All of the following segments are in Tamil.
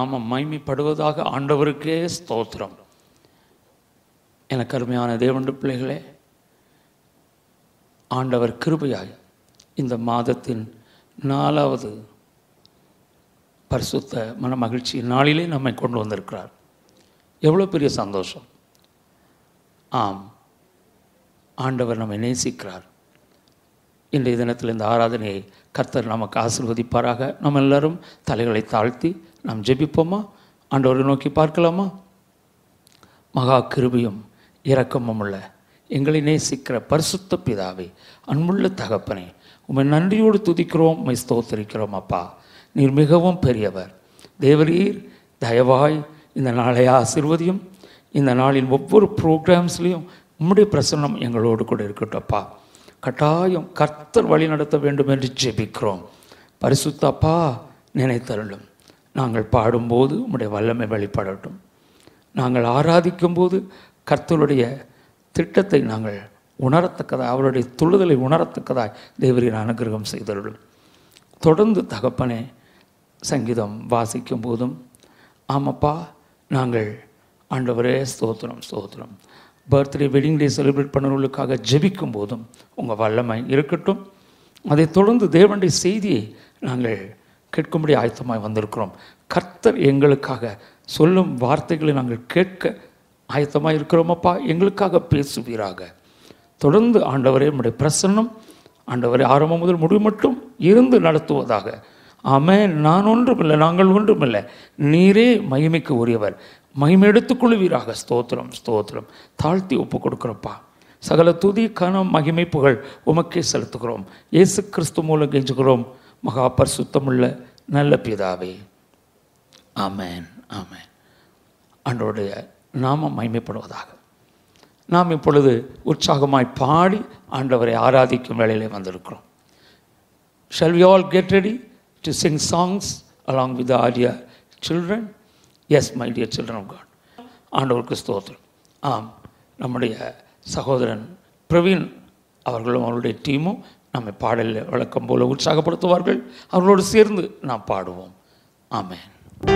நாமம் மகிமைப்படுவதாக. ஆண்டவருக்கே ஸ்தோத்திரம். எனக்கு அருமையான தேவனுடைய பிள்ளைகளே, ஆண்டவர் கிருபையாய் இந்த மாதத்தின் 4வது பரிசுத்த மன மகிழ்ச்சி நாளிலே நம்மை கொண்டு வந்திருக்கிறார். எவ்வளோ பெரிய சந்தோஷம்! ஆம், ஆண்டவர் நம்மை நேசிக்கிறார். இன்றைய தினத்தில் இந்த ஆராதனையை கர்த்தர் நமக்கு ஆசீர்வதிப்பாராக. நம்ம எல்லாரும் தலைகளை தாழ்த்தி நாம் ஜெபிப்போமா? ஆண்டவரை நோக்கி பார்க்கலாமா? மகா கிருபையும் இரக்கமும் உள்ள எங்களை நேசிக்கிற பரிசுத்த பிதாவே, அன்புள்ள தகப்பனே, உம்மை நன்றியோடு துதிக்கிறோம், உம்மை ஸ்தோத்திரிக்கிறோம். அப்பா, நீர் மிகவும் பெரியவர். தேவரீர் தயவாய் இந்த நாளை ஆசீர்வதியும். இந்த நாளின் ஒவ்வொரு ப்ரோக்ராம்ஸ்லேயும் உம்முடைய பிரசன்னம் எங்களோடு கூட இருக்கட்டும்ப்பா. கட்டாயம் கர்த்தர் வழி நடத்த வேண்டும் என்று ஜெபிக்கிறோம். பரிசுத்த அப்பா, நினைத்தருளும். நாங்கள் பாடும்போது உம்முடைய வல்லமை வெளிப்படட்டும். நாங்கள் ஆராதிக்கும்போது கர்த்தருடைய திட்டத்தை நாங்கள் உணரத்தக்கதாய், அவருடைய தொழுதலை உணரத்தக்கதாய் தேவரீர் அனுகிரகம் செய்தருளும். தொடர்ந்து தகப்பனே, சங்கீதம் வாசிக்கும் போதும் ஆமாப்பா, நாங்கள் ஆண்டவரே ஸ்தோத்திரம் ஸ்தோத்திரம், பர்த்டே வெட்டிங் டே செலிப்ரேட் பண்ணுறவர்களுக்காக ஜெபிக்கும் போதும் உங்கள் வல்லமை இருக்கட்டும். அதை தொடர்ந்து தேவனுடைய செய்தியை நாங்கள் கேட்கும்படி ஆயத்தமாய் வந்திருக்கிறோம். கர்த்தர் எங்களுக்காக சொல்லும் வார்த்தைகளை நாங்கள் கேட்க ஆயத்தமாக இருக்கிறோமப்பா. எங்களுக்காக பேசுவீராக. தொடர்ந்து ஆண்டவரே உம்முடைய பிரசன்னம் ஆண்டவரே ஆரம்பம் முதல் முடிவு மட்டும் இருந்து நடத்துவதாக. ஆமென். நான் ஒன்றுமில்லை, நாங்கள் ஒன்றுமில்லை, நீரே மகிமைக்கு உரியவர். மகிமை எடுத்துக்கொள்வீராக. ஸ்தோத்திரம் ஸ்தோத்திரம். தாழ்த்தி ஒப்பு கொடுக்குறோப்பா. சகல துதி கனம் மகிமை புகழ் உமக்கே செலுத்துகிறோம். இயேசு கிறிஸ்து மூலம் கெஞ்சுகிறோம் மகா பரிசுத்தமுள்ள நல்ல பிதாவே. ஆமென் ஆமென். ஆண்டவருடைய நாமம் மகிமைப்படுவதாக. நாம் இப்பொழுது உற்சாகமாய் பாடி ஆண்டவரை ஆராதிக்கும் வேளையிலே வந்திருக்கிறோம். Shall we all get ready to sing songs along with the dear children? Yes, my dear children of God. ஆண்டவருக்கு ஸ்தோத்திரம். ஆம், நம்முடைய சகோதரன் பிரவீன் அவர்களும் அவருடைய டீமும் நம்மை பாடலில் வழக்கம் போல உற்சாகப்படுத்துவார்கள். அவர்களோடு சேர்ந்து நாம் பாடுவோம். ஆமென்.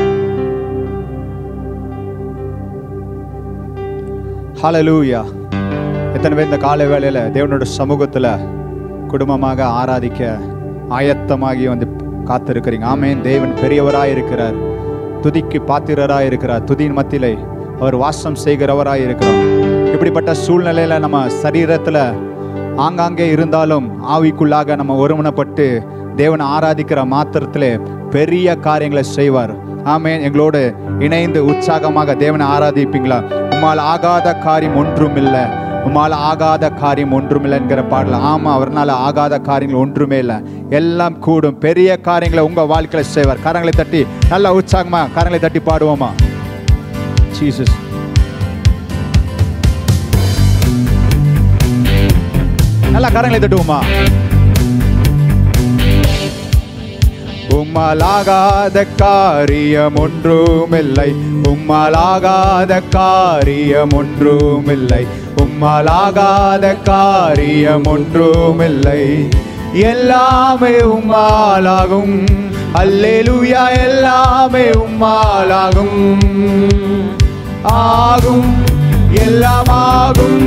ஹல்லேலூயா. எத்தனை பேர் இந்த காலை வேளையில் தேவனோட சமூகத்தில் குடும்பமாக ஆராதிக்க ஆயத்தமாகி வந்து காத்திருக்கிறீங்க? ஆமென். தேவன் பெரியவராய் இருக்கிறார், துதிக்கு பாத்திரராய் இருக்கிறார், துதியின் மத்தியிலே அவர் வாசம் செய்கிறவராய் இருக்கிறார். இப்படிப்பட்ட சூழ்நிலையில் நம்ம சரீரத்தில் ஆங்காங்கே இருந்தாலும் ஆவிக்குள்ளாக நம்ம ஒருமனப்பட்டு தேவனை ஆராதிக்கிற மாத்திரத்திலே பெரிய காரியங்களை செய்வார். ஆமென். எங்களோடு இணைந்து உற்சாகமாக தேவனை ஆராதிப்பீங்களா? உம்மால் ஆகாத காரியம் ஒன்றுமில்லை, உம்மால் ஆகாத காரியம் ஒன்றுமில்லை என்கிற பாடல. ஆமாம், அவர்னால ஆகாத காரியங்கள் ஒன்றுமே இல்லை, எல்லாம் கூடும். பெரிய காரியங்களை உங்கள் வாழ்க்கையில் செய்வார். கரங்களை தட்டி நல்லா உற்சாகமா கரங்களை தட்டி பாடுவோமா? ஜீசஸ். நல்லா கரங்களை தட்டுவோமா? உம்மால் ஆகாத காரியம் ஒன்றுமில்லை, உம்மால் ஆகாத காரியம் ஒன்றுமில்லை, உம்மால் ஆகாத காரியம் ஒன்றுமில்லை, எல்லாமே உம்மாலாகும். அல்லேலூயா. எல்லாமே உம்மாலாகும். ஆகும், எல்லாமாகும்,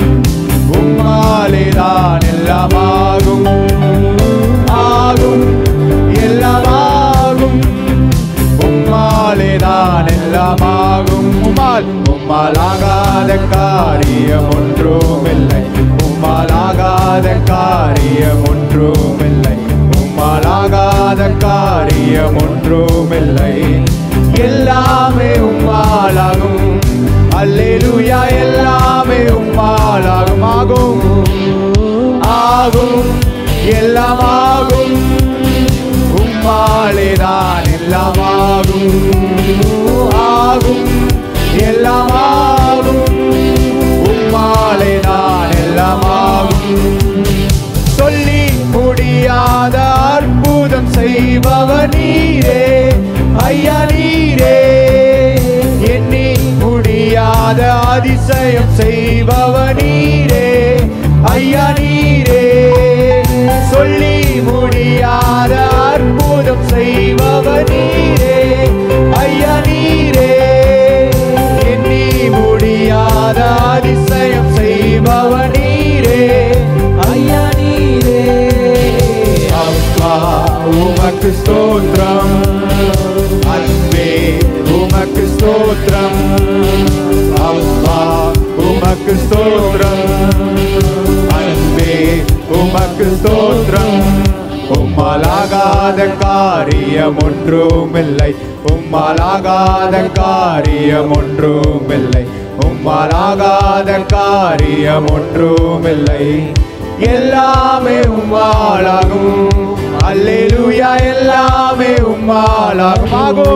உம்மாலேதான் எல்லாமாகும். ஆகும், எல்லாமாகும், உம்மாலேதான் எல்லாமாகும். உம்மால் ஆகாத காரியம் ஒன்றுமில்லை, உம்மால் ஆகாத காரியம் ஒன்றுமில்லை, உம்மால் ஆகாத காரியம் ஒன்றுமில்லை, எல்லாமே உம்மாலாகும். அல்லேலூயா. எல்லாமே உம்மாலாகும். ஆகும், ஆகும், எல்லாமாகும், உம்மாலேதான் எல்லாமாகும். ஆகும், எல்லாமாகும், உம்மாலேதான் எல்லாமாகும். சொல்லி முடியாத அற்புதம் செய்பவர் நீரே ஐயா, நீரே. எண்ணி முடியாத அதிசயம் செய்பவர் நீரே ஐயா, நீரே. சொல்லி முடியாத அற்புதம் செய்பவர் நீரே ஐயா, உமக்கு ஸ்தோத்திரம் அப்பா உமக்கு ஸ்தோத்திரம் அன்பே உமக்கு ஸ்தோத்திரம் உம்மாலாகாத காரியம் ஒன்றுமில்லை உம்மாலாகாத காரியம் ஒன்றுமில்லை உம்மாலாகாத காரியம் ஒன்றுமில்லை எல்லாமே உம்மாலாகும் அல்லேலூயா எல்லாமே உம்மாலாகும்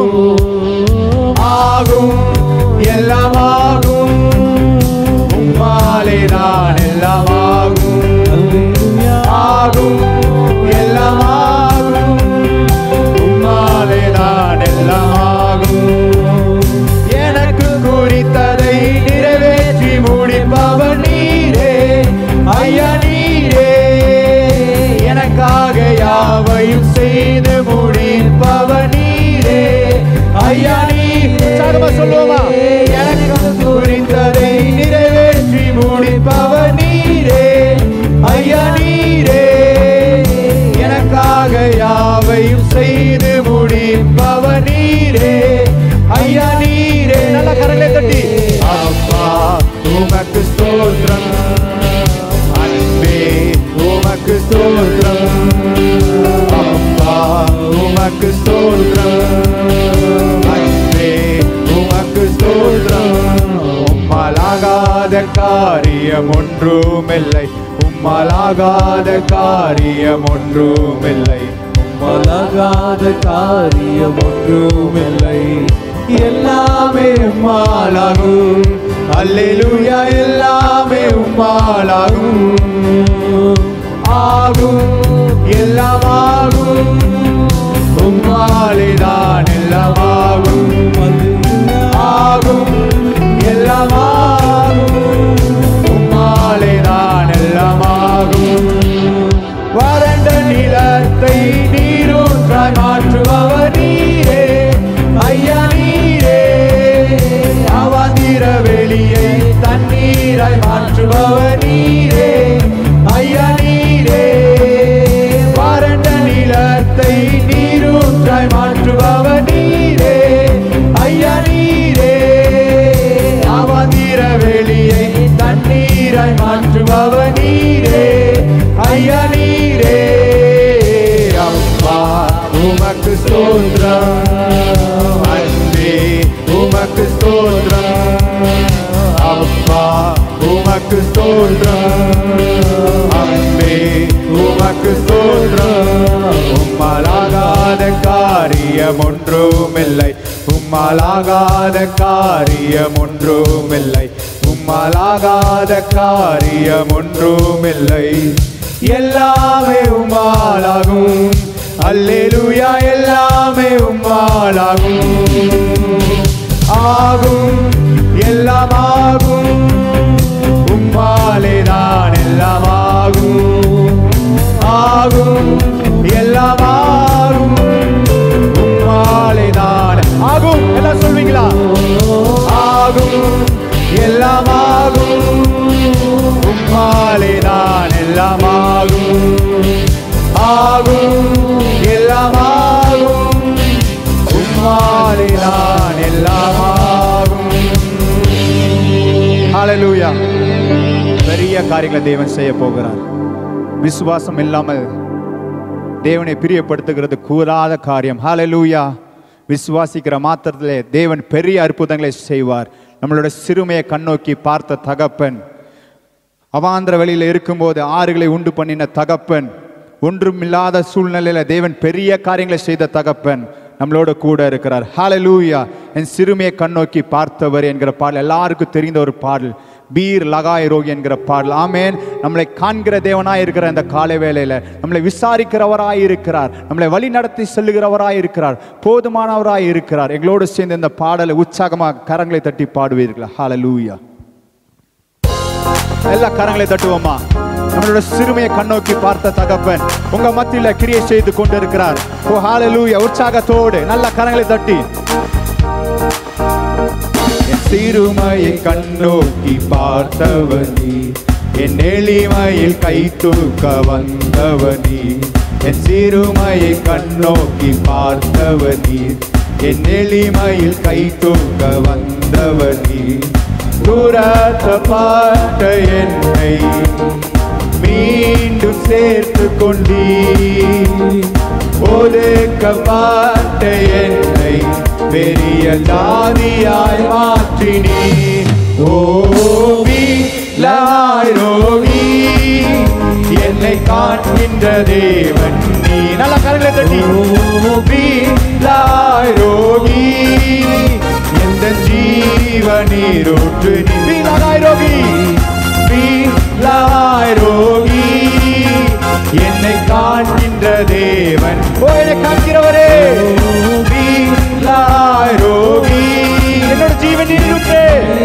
ஆகும் எல்லாம் ஆகும் உம்மாலே நான் எல்லாம் ஆகும் ஆகும் எல்லாம் ஆகும் உம்மாலே நான் எல்லாம் ஆகும் எனக்கு குறித்ததை நிறைவேற்றி முடிப்பவர் நீரே ஐயா நீரே எனக்காக யாவையும் செய்து முடிப்பவர் நீரே ஐயா நீரே சொல்லுவோமா எனக்கு குறித்ததை நிறைவேற்றி முடிப்பவர் நீரே ஐயா நீரே எனக்காக யாவையும் செய்து முடிப்பவர் நீரே ஐயா நீரே நல்ல கரங்களை தட்டி அப்பா உமக்கு ஸ்தோத்திரம் அன்பே உமக்கு ஸ்தோத்திரம் அப்பா உமக்கு ஸ்தோத்திரம் அன்பே உமக்கு ஸ்தோத்திரம் உம்மாலாகாத காரியம் ஒன்றுமில்லை உம்மாலாகாத காரியம் ஒன்றுமில்லை உம்மாலாகாத காரியம் ஒன்றுமில்லை எல்லாமே உம்மாலாகும் அல்லேலூயா எல்லாமே உம்மாலாகும் ஆகும் எல்லாம் ஆகும் உம்மாலே தான் எல்லாம் ஆகும் ஆகும் எல்லாம் ஆகும் உம்மாலே தான் எல்லாம் ஆகும் வறண்ட நிலத்தை நீரூற்றாய் மாற்றுபவர் நீரே ஐயா நீரே அவாந்திர வெளியை தண்ணீராய் மாற்றுபவர் நீரே ஐயா நீரே வறண்ட நிலத்தை நீரூற்றாய் மாற்றுபவர் நீரே ஐயா நீரே அவாந்திர வெளியை தண்ணீராய் மாற்றுபவர் நீரே ஐயா நீரே அப்பா உமக்கு ஸ்தோத்திரம் அன்பே உமக்கு ஸ்தோத்திரம் அப்பா உமக்கு ஸ்தோத்திரம் அன்பே உமக்கு ஸ்தோத்திரம் உம்மாலாகாத காரியம் ஒன்றுமில்லை உம்மாலாகாத காரியம் ஒன்றுமில்லை உம்மாலாகாத காரியம் ஒன்றுமில்லை எல்லாமே உம்மாலாகும் அல்லேலூயா எல்லாமே உம்மாலாகும் ஆகும் எல்லாம் ஆகும் உம்மாலே தான் எல்லாம் ஆகும் ஆகும் எல்லாம் ஆகும் உம்மாலே தான் ஆகும் எல்லாம் சொல்வீங்களா ஆகும் எல்லாம் ஆகும் உம்மாலே தான் எல்லாம் ஆகும் ஆகும் எல்லாம் ஆகும் உம்மாலே தான் எல்லாம் ஆகும் ஹல்லேலூயா பெரிய காரியங்களை தேவன் செய்ய போகிறார் விசுவாசம் இல்லாமல் தேவனை பிரியப்படுத்துகிறது கூறாத காரியம் ஹல்லேலூயா விசுவாசிக்கிற மாத்திரத்திலே தேவன் பெரிய அற்புதங்களை செய்வார் நம்மளோட சிறுமையை கண்ணோக்கி பார்த்த தகப்பன் அவாந்திர வெளியில் இருக்கும்போது ஆறுகளை உண்டு பண்ணின தகப்பன் ஒன்றுமில்லாத சூழ்நிலையில தேவன் பெரிய காரியங்களை செய்த தகப்பன் நம்மளோட கூட இருக்கிறார் ஹல்லேலூயா என் சிறுமையை கண்ணோக்கி பார்த்தவர் என்கிற பாடல் எல்லாருக்கும் தெரிந்த ஒரு பாடல் பீர் லகாய் ரோகி என்கிற பாடல் ஆமேன் நம்மளை காண்கிற தேவனாய் இருக்கிற இந்த காலை வேளையில நம்மளை விசாரிக்கிறவராய் இருக்கிறார் நம்மளை வழி நடத்தி செல்லுகிறவராய் இருக்கிறார் போதுமானவராய் இருக்கிறார் எங்களோடு சேர்ந்து இந்த பாடலை உற்சாகமாக கரங்களை தட்டி பாடுவீர்களா ஹல்லேலூயா எல்லா கரங்களை தட்டுவோமா நம்மளோட சிறுமையை கண்ணோக்கி பார்த்த தகப்பன் உங்க மத்தியில கிரியை செய்து கொண்டிருக்கிறார் ஓ ஹல்லேலூயா உற்சாகத்தோடு நல்ல கரங்களை தட்டி என் சிறுமையை கண்ணோக்கி பார்த்தவர் நீ என் எளிமையில் கை தூக்க வந்தவர் நீ என் சிறுமையை கண்ணோக்கி பார்த்தவர் நீ என் எளிமையில் கை தூக்க வந்தவர் நீர். துரத்தப்பட்ட என்னை மீண்டும் சேர்த்து கொண்டீர். ஒதுக்கப்பட்ட என்னை பெரிய ஜாதியாய் மாற்றினீர். ஓவி லாரோகி என்னை காண்கின்ற தேவன் நீ. நல்ல கரங்களை தட்டி. ஓவி லாரோகி எந்த ஜீவனீரூற்று நீ. வீலாரோகி வீலாரோகி என்னை காண்கின்ற தேவன். ஓ என்னை காண்கிறவரே. வீலாரோகி என்னோட ஜீவனீரூற்று.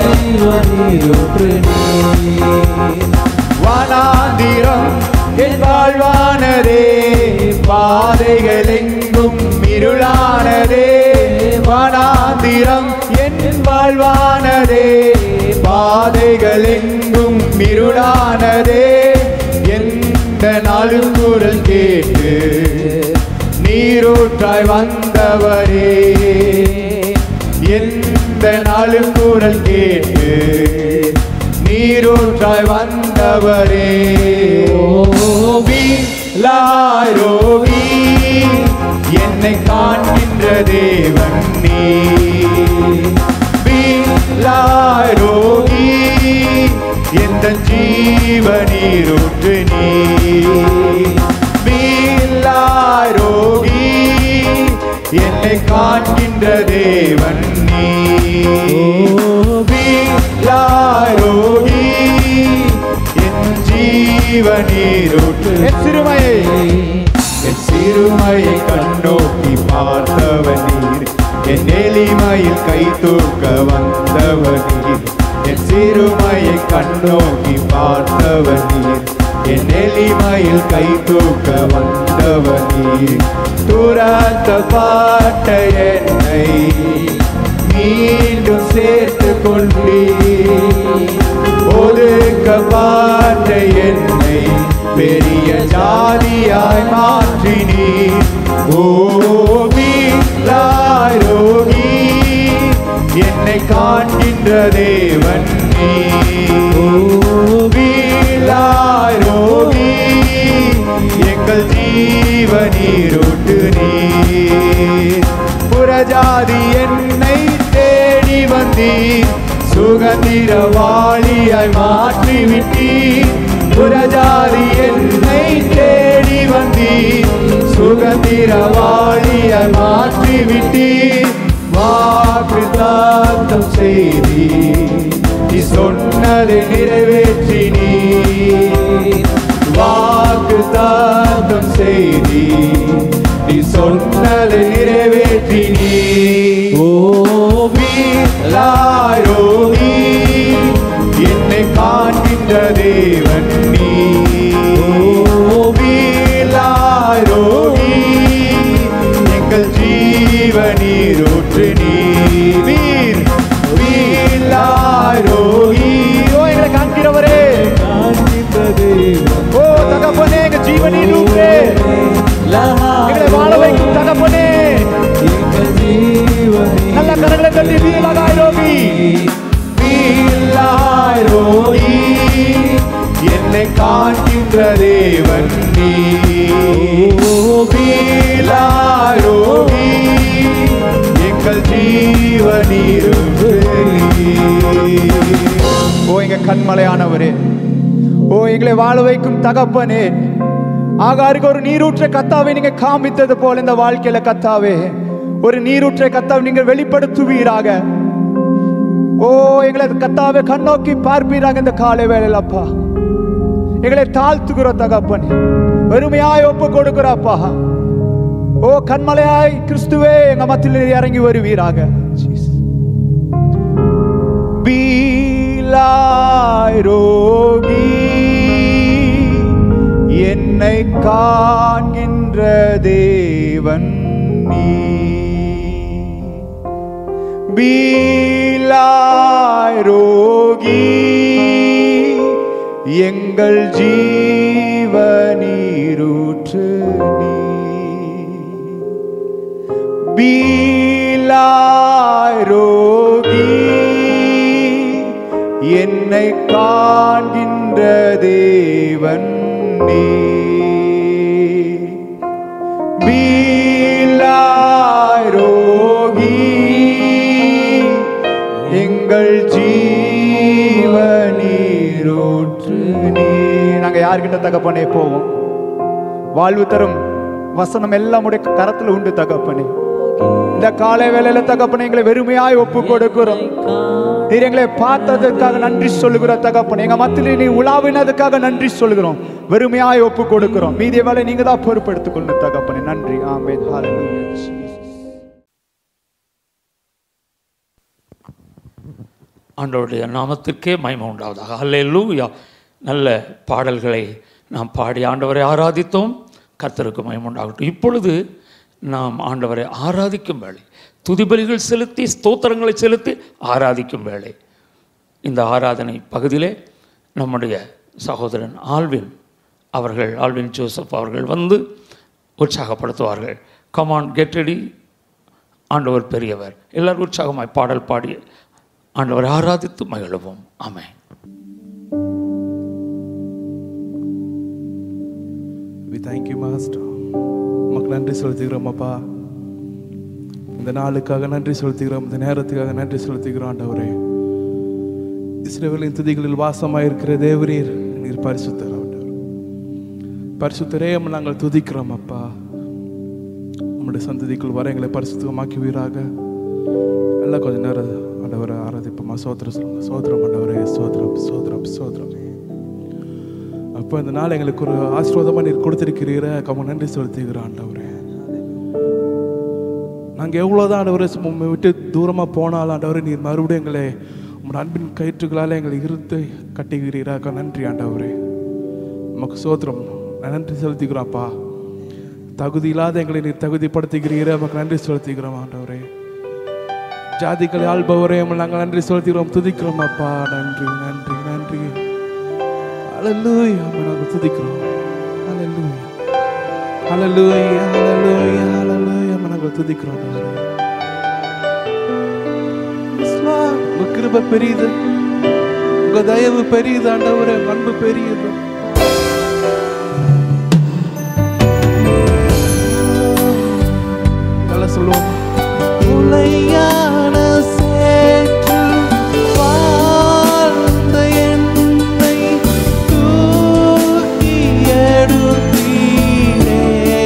வானாந்திரம் என் வாழ்வானதே, பாதைகள் எங்கும் இருளானதே. வானாந்திரம் என் வாழ்வானதே, பாதைகள் எங்கும் இருளானதே. எந்த நாளும் குரல் கேட்டு நீரூற்றாய் வந்தவரே. எந்த நாளும் குரல் கேட்டு நீரூற்றாய் வந்தவரே. ஓவி லாரோகி என்னை காண்கின்ற தேவன் நீ. வீலாரோகி எந்த ஜீவனீரூற்று நீ. வீலாரோகி என்னை காண்கின்ற தேவன் நீ. வீலாரோகி என் ஜீவனீரூற்று. என் சிறுமையை கண்ணோக்கி பார்த்தவன் நீர். என் எளிமையில் கை தூக்க வந்தவன் நீர். என் சிறுமையை கண்ணோக்கி பார்த்தவன் நீர். என் எளிமையில் கை தூக்க வந்தவன் நீர். துரத்தப்பட்ட என்னை மீண்டும் சேர்த்து கொண்டீர். ஒதுக்கப்பட்ட என்னை பெரிய ஜாதியாய் மாற்றினீர். ஓவி லாரோகி என்னை காண்கின்ற தேவன் நீ. ஓவி லாரோகி எங்கள் ஜீவனீரூற்று நீர். புறஜாதி என்னை தேடி வந்தீர், சுகந்திரவாளியாய் மாற்றிவிட்டீர். புறஜாதி என்னை தேடி வந்தீர், சுகந்திரவாளியாய் மாற்றிவிட்டீர். வாக்குத்தத்தம் செய்தீர், நீ சொன்னதை நிறைவேற்றினீர். வாக்குத்தத்தம் செய்தீர், நீ சொன்னதை நிறைவேற்றினீர். ஓவி லாரோகி என்னை காண்கின்ற தேவன் நீ. ஓவி லாரோகி எங்கள் ஜீவனீரூற்று நீ. வீலாரோகி ஓ எங்களை காண்கிறவரே. ஓ தகப்பனே எங்கள் ஜீவனீரூற்று. எங்களை வாழ வைக்கும் தகப்பனே. நல்ல கரங்களை தட்டி வீலாரோகி வீலாரோகி என்னை காண்கின்ற தேவன் நீ. வீலாரோகி எங்கள் ஜீவனீரூற்று நீ. ஓ எங்க கண்மலையானவரே, ஓ எங்களை வாழ வைக்கும் தகப்பனே. ஆகாருக்கு ஒரு நீரூற்றை கத்தாவை நீங்க காமித்தது போல இந்த வாழ்க்கையில கத்தாவே ஒரு நீரூற்றை கத்தாவை நீங்கள் வெளிப்படுத்துவீராக. ஓ எங்களை கத்தாவே கண்ணோக்கி பார்ப்பீராக இந்த காலை வேளையில் அப்பா. எங்களை தாழ்த்துகிறோம் தகப்பனே, வெறுமையாய் ஒப்பு கொடுக்கிறப்பா. ஓ கண்மலையாய் கிறிஸ்துவே எங்க மத்தியில் இறங்கி வருவீராக. வீலாரோகி என்னை காண்கின்ற தேவன் நீ. வீலாரோகி எங்கள் ஜீவனீரூற்று நீ. வீலாரோகி என்னை காண்கின்ற தேவன் நீ. பீலாரோகி எங்கள் ஜீவநீரூற்று நீ. நாங்க யார்கிட்ட தகப்பனே போவோம்? வாழ்வு தரும் வசனம் எல்லாம் உடைய கரத்துல உண்டு தகப்பனே. இந்த காலை வேளையில தகப்பனே எங்களை வெறுமையாய் ஒப்பு கொடுக்கிறோம். நீர் எங்களை பார்த்ததற்காக நன்றி சொல்லுகிறோம் தகப்பனே. எங்க மத்தியிலே நீ உலாவினதுக்காக நன்றி சொல்லுகிறோம். வெறுமையாய் ஒப்பு கொடுக்கிறோம். மீதிய வேலை நீங்க தான் பொறுப்பெடுத்துக் கொள்ளணும் தகப்பனே. நன்றி. ஆமென். ஹல்லேலூயா. ஆண்டவருடைய நாமத்திற்கே மகிமை உண்டாவதாக. ஹல்லேலூயா. நல்ல பாடல்களை நாம் பாடி ஆண்டவரை ஆராதித்தோம். கர்த்தருக்கு மகிமை உண்டாகட்டும். இப்பொழுது நாம் ஆண்டவரை ஆராதிக்கும் வேளை, துதிபலிகள் செலுத்தி ஸ்தோத்திரங்களை செலுத்தி ஆராதிக்கும் வேளை. இந்த ஆராதனை பகுதியிலே நம்முடைய சகோதரன் ஆல்வின் ஜோசப் அவர்கள் வந்து உற்சாகப்படுத்துவார்கள். கமான் கெட் ரெடி, ஆண்டவர் பெரியவர். எல்லாரும் உற்சாகமாய் பாடல் பாடி ஆண்டவரை ஆராதித்து மகிழ்வோம். ஆமென். We thank you, Master. உமக்கு நன்றி செலுத்துகிறோம் அப்பா. இந்த நாளுக்காக நன்றி செலுத்துகிறோம். இந்த நேரத்துக்காக நன்றி செலுத்துகிறோம் ஆண்டவரே. இஸ்ரவேலின் துதிகளில் வாசமாயிருக்கிற தேவரீர், நீர் பரிசுத்தர் ஆண்டவர். பரிசுத்தரே நாங்கள் துதிக்கிறோம் அப்பா. உம்முடைய சந்ததிக்குள் வர எங்களை பரிசுத்தமாக்குவீராக. எல்லாம் கொஞ்சம் நேரம் ஆண்டவரை ஆராதிப்போமா? சோத்திரம் சொல்லுங்க. சோத்திரம் ஆண்டவரே, சோத்திரம் சோத்திரம் சோத்திரம். அப்போ இந்த நாள் எங்களுக்கு ஒரு ஆசீர்வாதமாக நீர் கொடுத்திருக்கிறீர, நன்றி செலுத்துகிறோம் ஆண்டவரே. நாங்கள் எவ்வளோதான் ஆண்டவரை விட்டு தூரமாக போனாலும் ஆண்டவரே, நீர் மறுபடியும் எங்களை உங்களோட அன்பின் கயிற்றுகளால் எங்களை இருத்து கட்டுகிறீராக. நன்றி ஆண்டவரே, நமக்கு சோத்திரம். நன்றி செலுத்துகிறோம்ப்பா. தகுதி இல்லாத எங்களை நீர் தகுதிப்படுத்துகிறீர, நமக்கு நன்றி செலுத்துகிறோம் ஆண்டவரே. ஜாதிகளை ஆள்பவரே, நாங்கள் நன்றி செலுத்துகிறோம், துதிக்கிறோம் அப்பா. நன்றி நன்றி நன்றி. ஹல்லேலூயா. நாங்கள் துதிக்கிறோம். ஹல்லேலூயா ஹல்லேலூயா ஹல்லேலூயா ஹல்லேலூயா. நாங்கள் துதிக்கிறோம் ஆண்டவரே. உங்க கிருபை பெரியது, உங்க தயவு பெரியது ஆண்டவரே, அன்பு பெரியது. நல்லா சொல்லுவோம். உலையான சேற்று வாழ்ந்த என்னை தூக்கி எடுத்தீரே.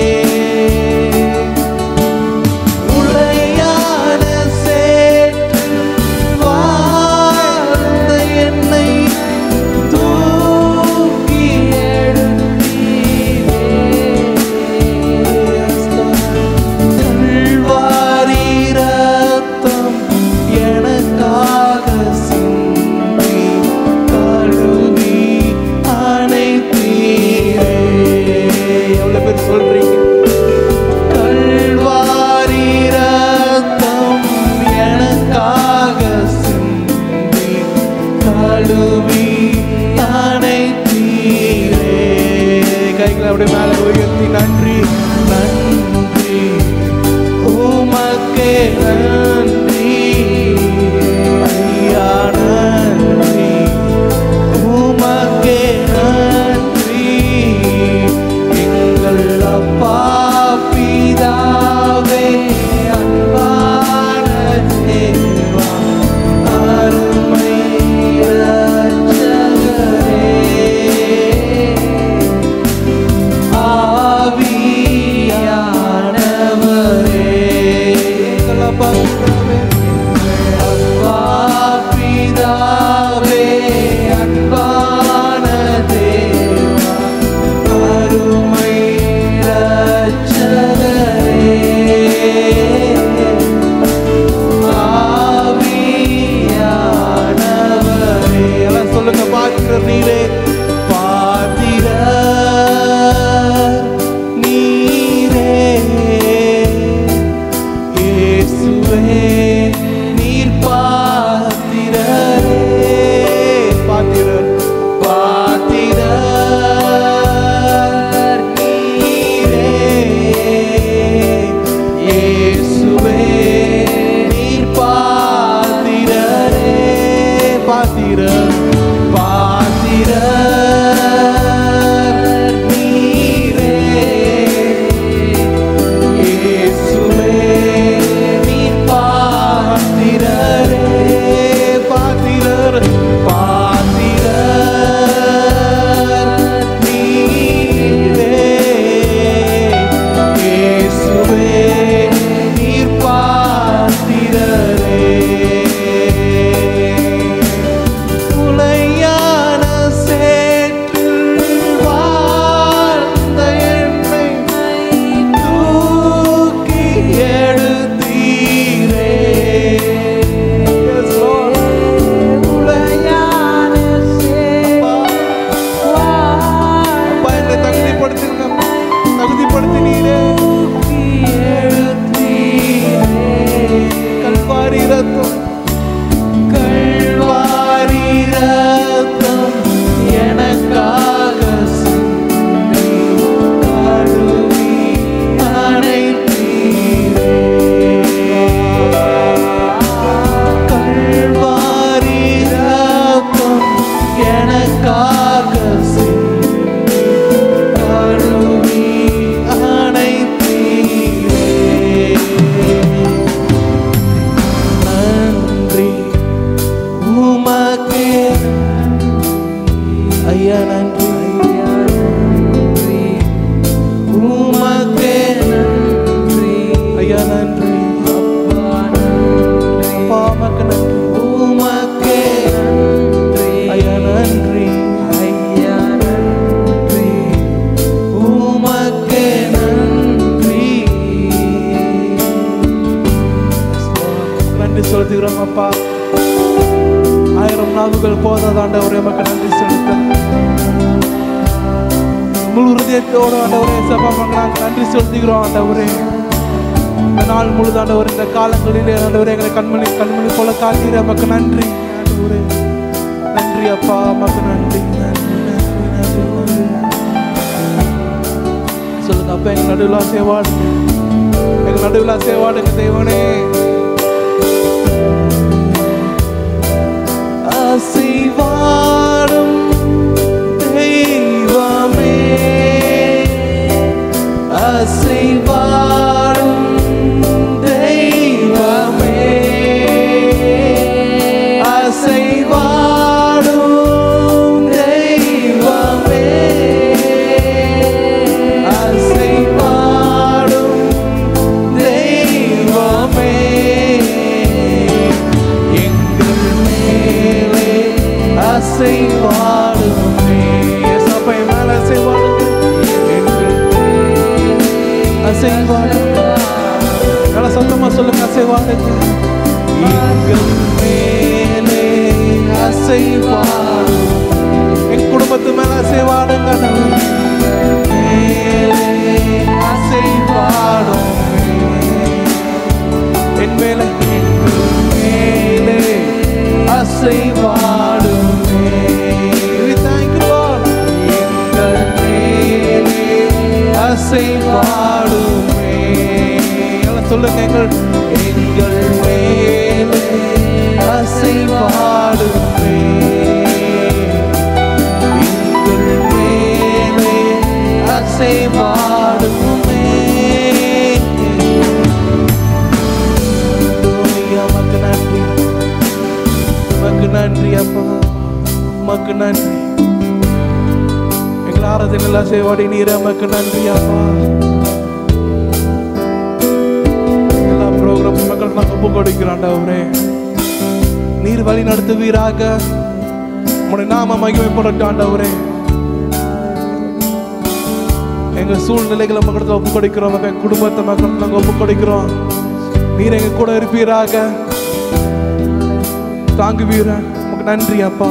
உலையான சேற்று வாழ்ந்த என்னை தூக்கி எடுத்தீரே. கல்வாரி ரத்தம் எனக்காக சிந்தி கழுவி அணைத்தீரே. எவ்வளவு பேர் சொல்றீங்க? கல்வாரி ரத்தம் எனக்காக சிந்தி கழுவி அணைத்தீரே. கைகளை அப்படியே மேலே உயர்த்தி நன்றி நன்றி உமக்கே நன்றி ஐயா, நன்றி உமக்கே நன்றி. எங்கள் அப்பா பிதாவே, அன்பான தேவா, அருமை இரட்சகரே, ஆவி 1000 நாவுகள் போதாத ஆண்டவரே உமக்கு நன்றி செலுத்த முழு ஹிருதயத்தோடு ஆண்டவரே சபாமக்கு நாங்கள் நன்றி செலுத்துகிறோம் ஆண்டவரே. இந்த நாள் முழுது ஆண்டவரே இந்த காலங்களிலே ஆண்டவரே எங்களை கண்மணி போல காத்தீரே உமக்கு நன்றி ஆண்டவரே. நன்றி அப்பா உமக்கு நன்றி நன்றி நன்றி நன்றி நன்றி. சொல்லுங்க அப்பா எங்கள் நடுவில் சேவாடுங்க, எங்கள் நடுவில் சேவாடுங்க தேவனே. அசைவாடும் தெய்வமே, அசைவாடும் தெய்வமே, அசைவாடும் தெய்வமே, அசைவாடும் தெய்வமே, எங்கள் மேலே அசைவாடுமே. சபை மேல அசைவாடுங்க, எங்கள் அசைவாடுங்க. நல்ல சத்தமா சொல்லுங்க அசைவாடுங்க. எங்கள் மேலே அசைவாடும், என் குடும்பத்து மேல அசைவாடுங்க, மேலே அசைவாடும் என் மேலே, எங்கள் மேலே அசைவாடுமே. எங்கள் மேலே அசைவாடுமே. எல்லாம் சொல்லுங்க, எங்கள் மேலே அசைவாடுமே, எங்கள் மேலே அசைவாடுமே. உமக்கு நன்றி, உமக்கு நன்றி அப்பா, உமக்கு நன்றி. எங்கள் ஆராதனையில் அசைவாடி நீர் உமக்கு நன்றி அப்பா. எல்லா ப்ரோக்ராம் மக்கள் நாங்கள் ஒப்பு கொடுக்கிறோம் ஆண்டவரே. நீர் வழி நடத்துவீராக, உம்முடைய நாம மகிமைப்படட்டும் ஆண்டவரே. எங்க சூழ்நிலைகளை மக்கள் ஒப்பு கொடுக்கிறோம், எங்க குடும்பத்தை மக்கள் நாங்கள் ஒப்பு கொடுக்கிறோம். நீர் எங்க கூட இருப்பீராக, தாங்குவீரா. உமக்கு நன்றி அப்பா,